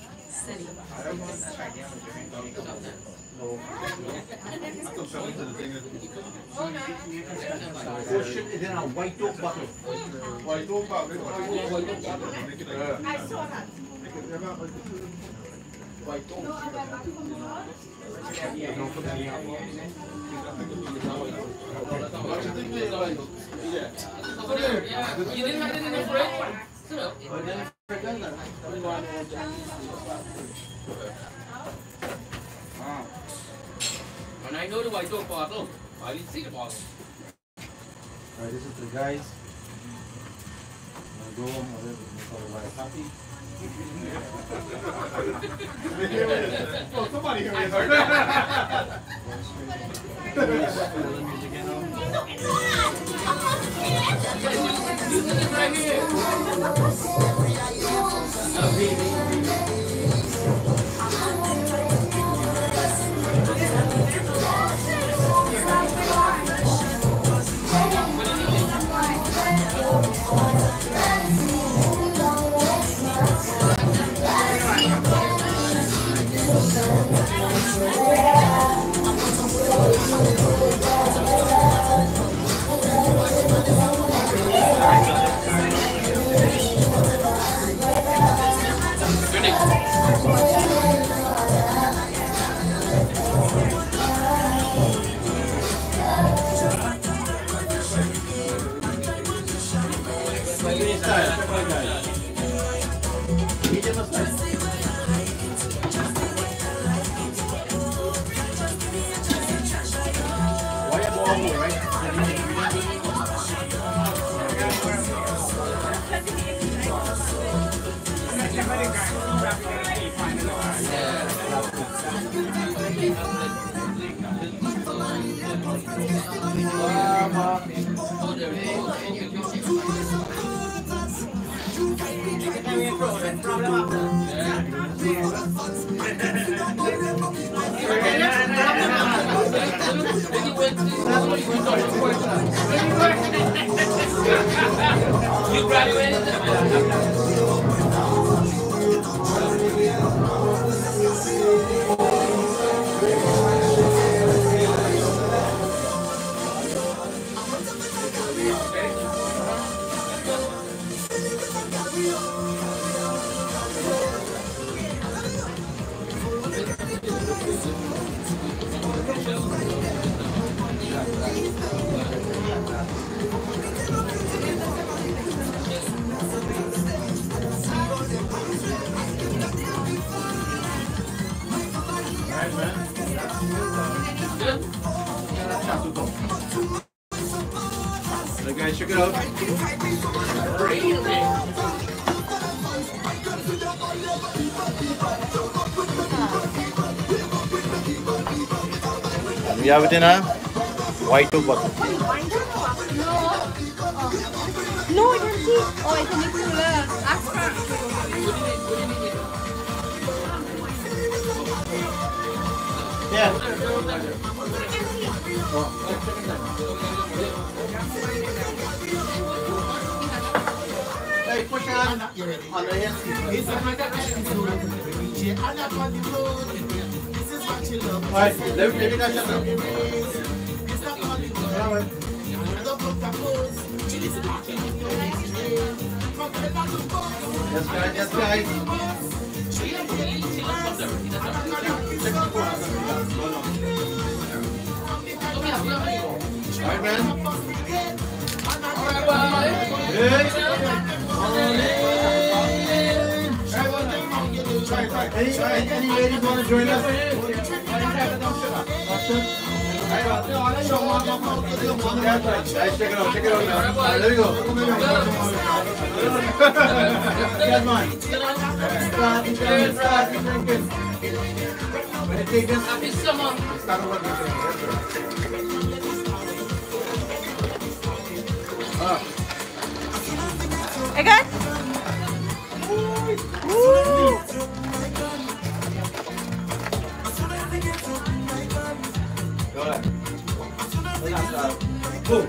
Oh shit, it's in a white oak bottle. White oak bottle. I saw that. White oak. You didn't have it in the fridge? When I know the white oak bottle, I didn't see the bottle. Alright, this is the guys. I'm gonna go home and make all the wife happy. Oh, somebody here is You graduated? So guys, check it out. We have it in a white oak bottle. No, I don't see. Oh, it's a bit cooler. Extra. Yeah. Hey, push your hand on the hand. Alright, let me let me dash it now. Yes, guys, yes, guys. Alright, man. Alright, bye. Hey. Any, any ladies want to join us? Guys, check it out, check it out now. Alright, there we go. Guys, mine. Start, start, start, drinking. When you take this, Happy summer. start over this. Ah. I got. Woo! Go ahead. Boom.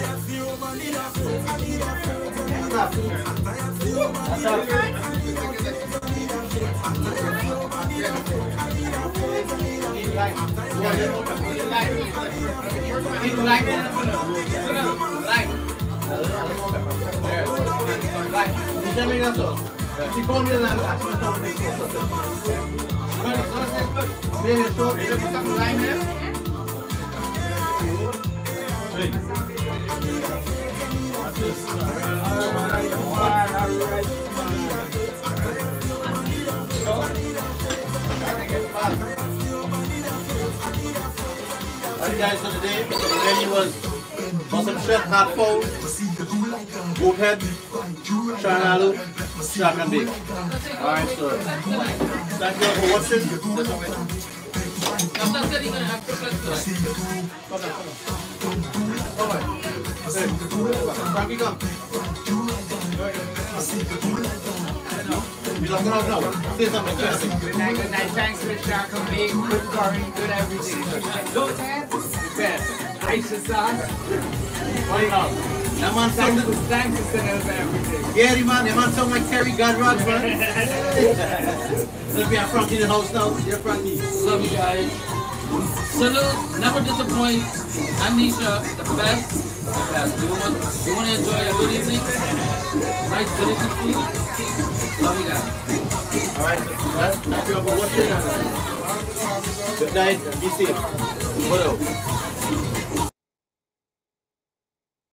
Alright guys, so today the menu was Muslim Chef, hot food, goat head, shanalu, shark and bake. Alright, so thank you all for watching. I'm not getting an African tonight. Come on, come on. Alright. Hey, Frankie, come. We lock it out now. Say something. Good night, good night. Thanks for the shark and bake, good curry, good everything. Goat head, best. Aisha sauce. Right now. That man sounds Thanks, thanks for sending us everything. Gary, man. That man sound like Terry Godrod, man. Let me have Frankie in the house now. Dear Frankie. Love you guys. Salute, never disappoint. Amnesia, the best. The best. You want, you want to enjoy a good evening? Nice, delicious food? Love you guys. Alright, well, thank you all for watching. Good night and be safe. Hello.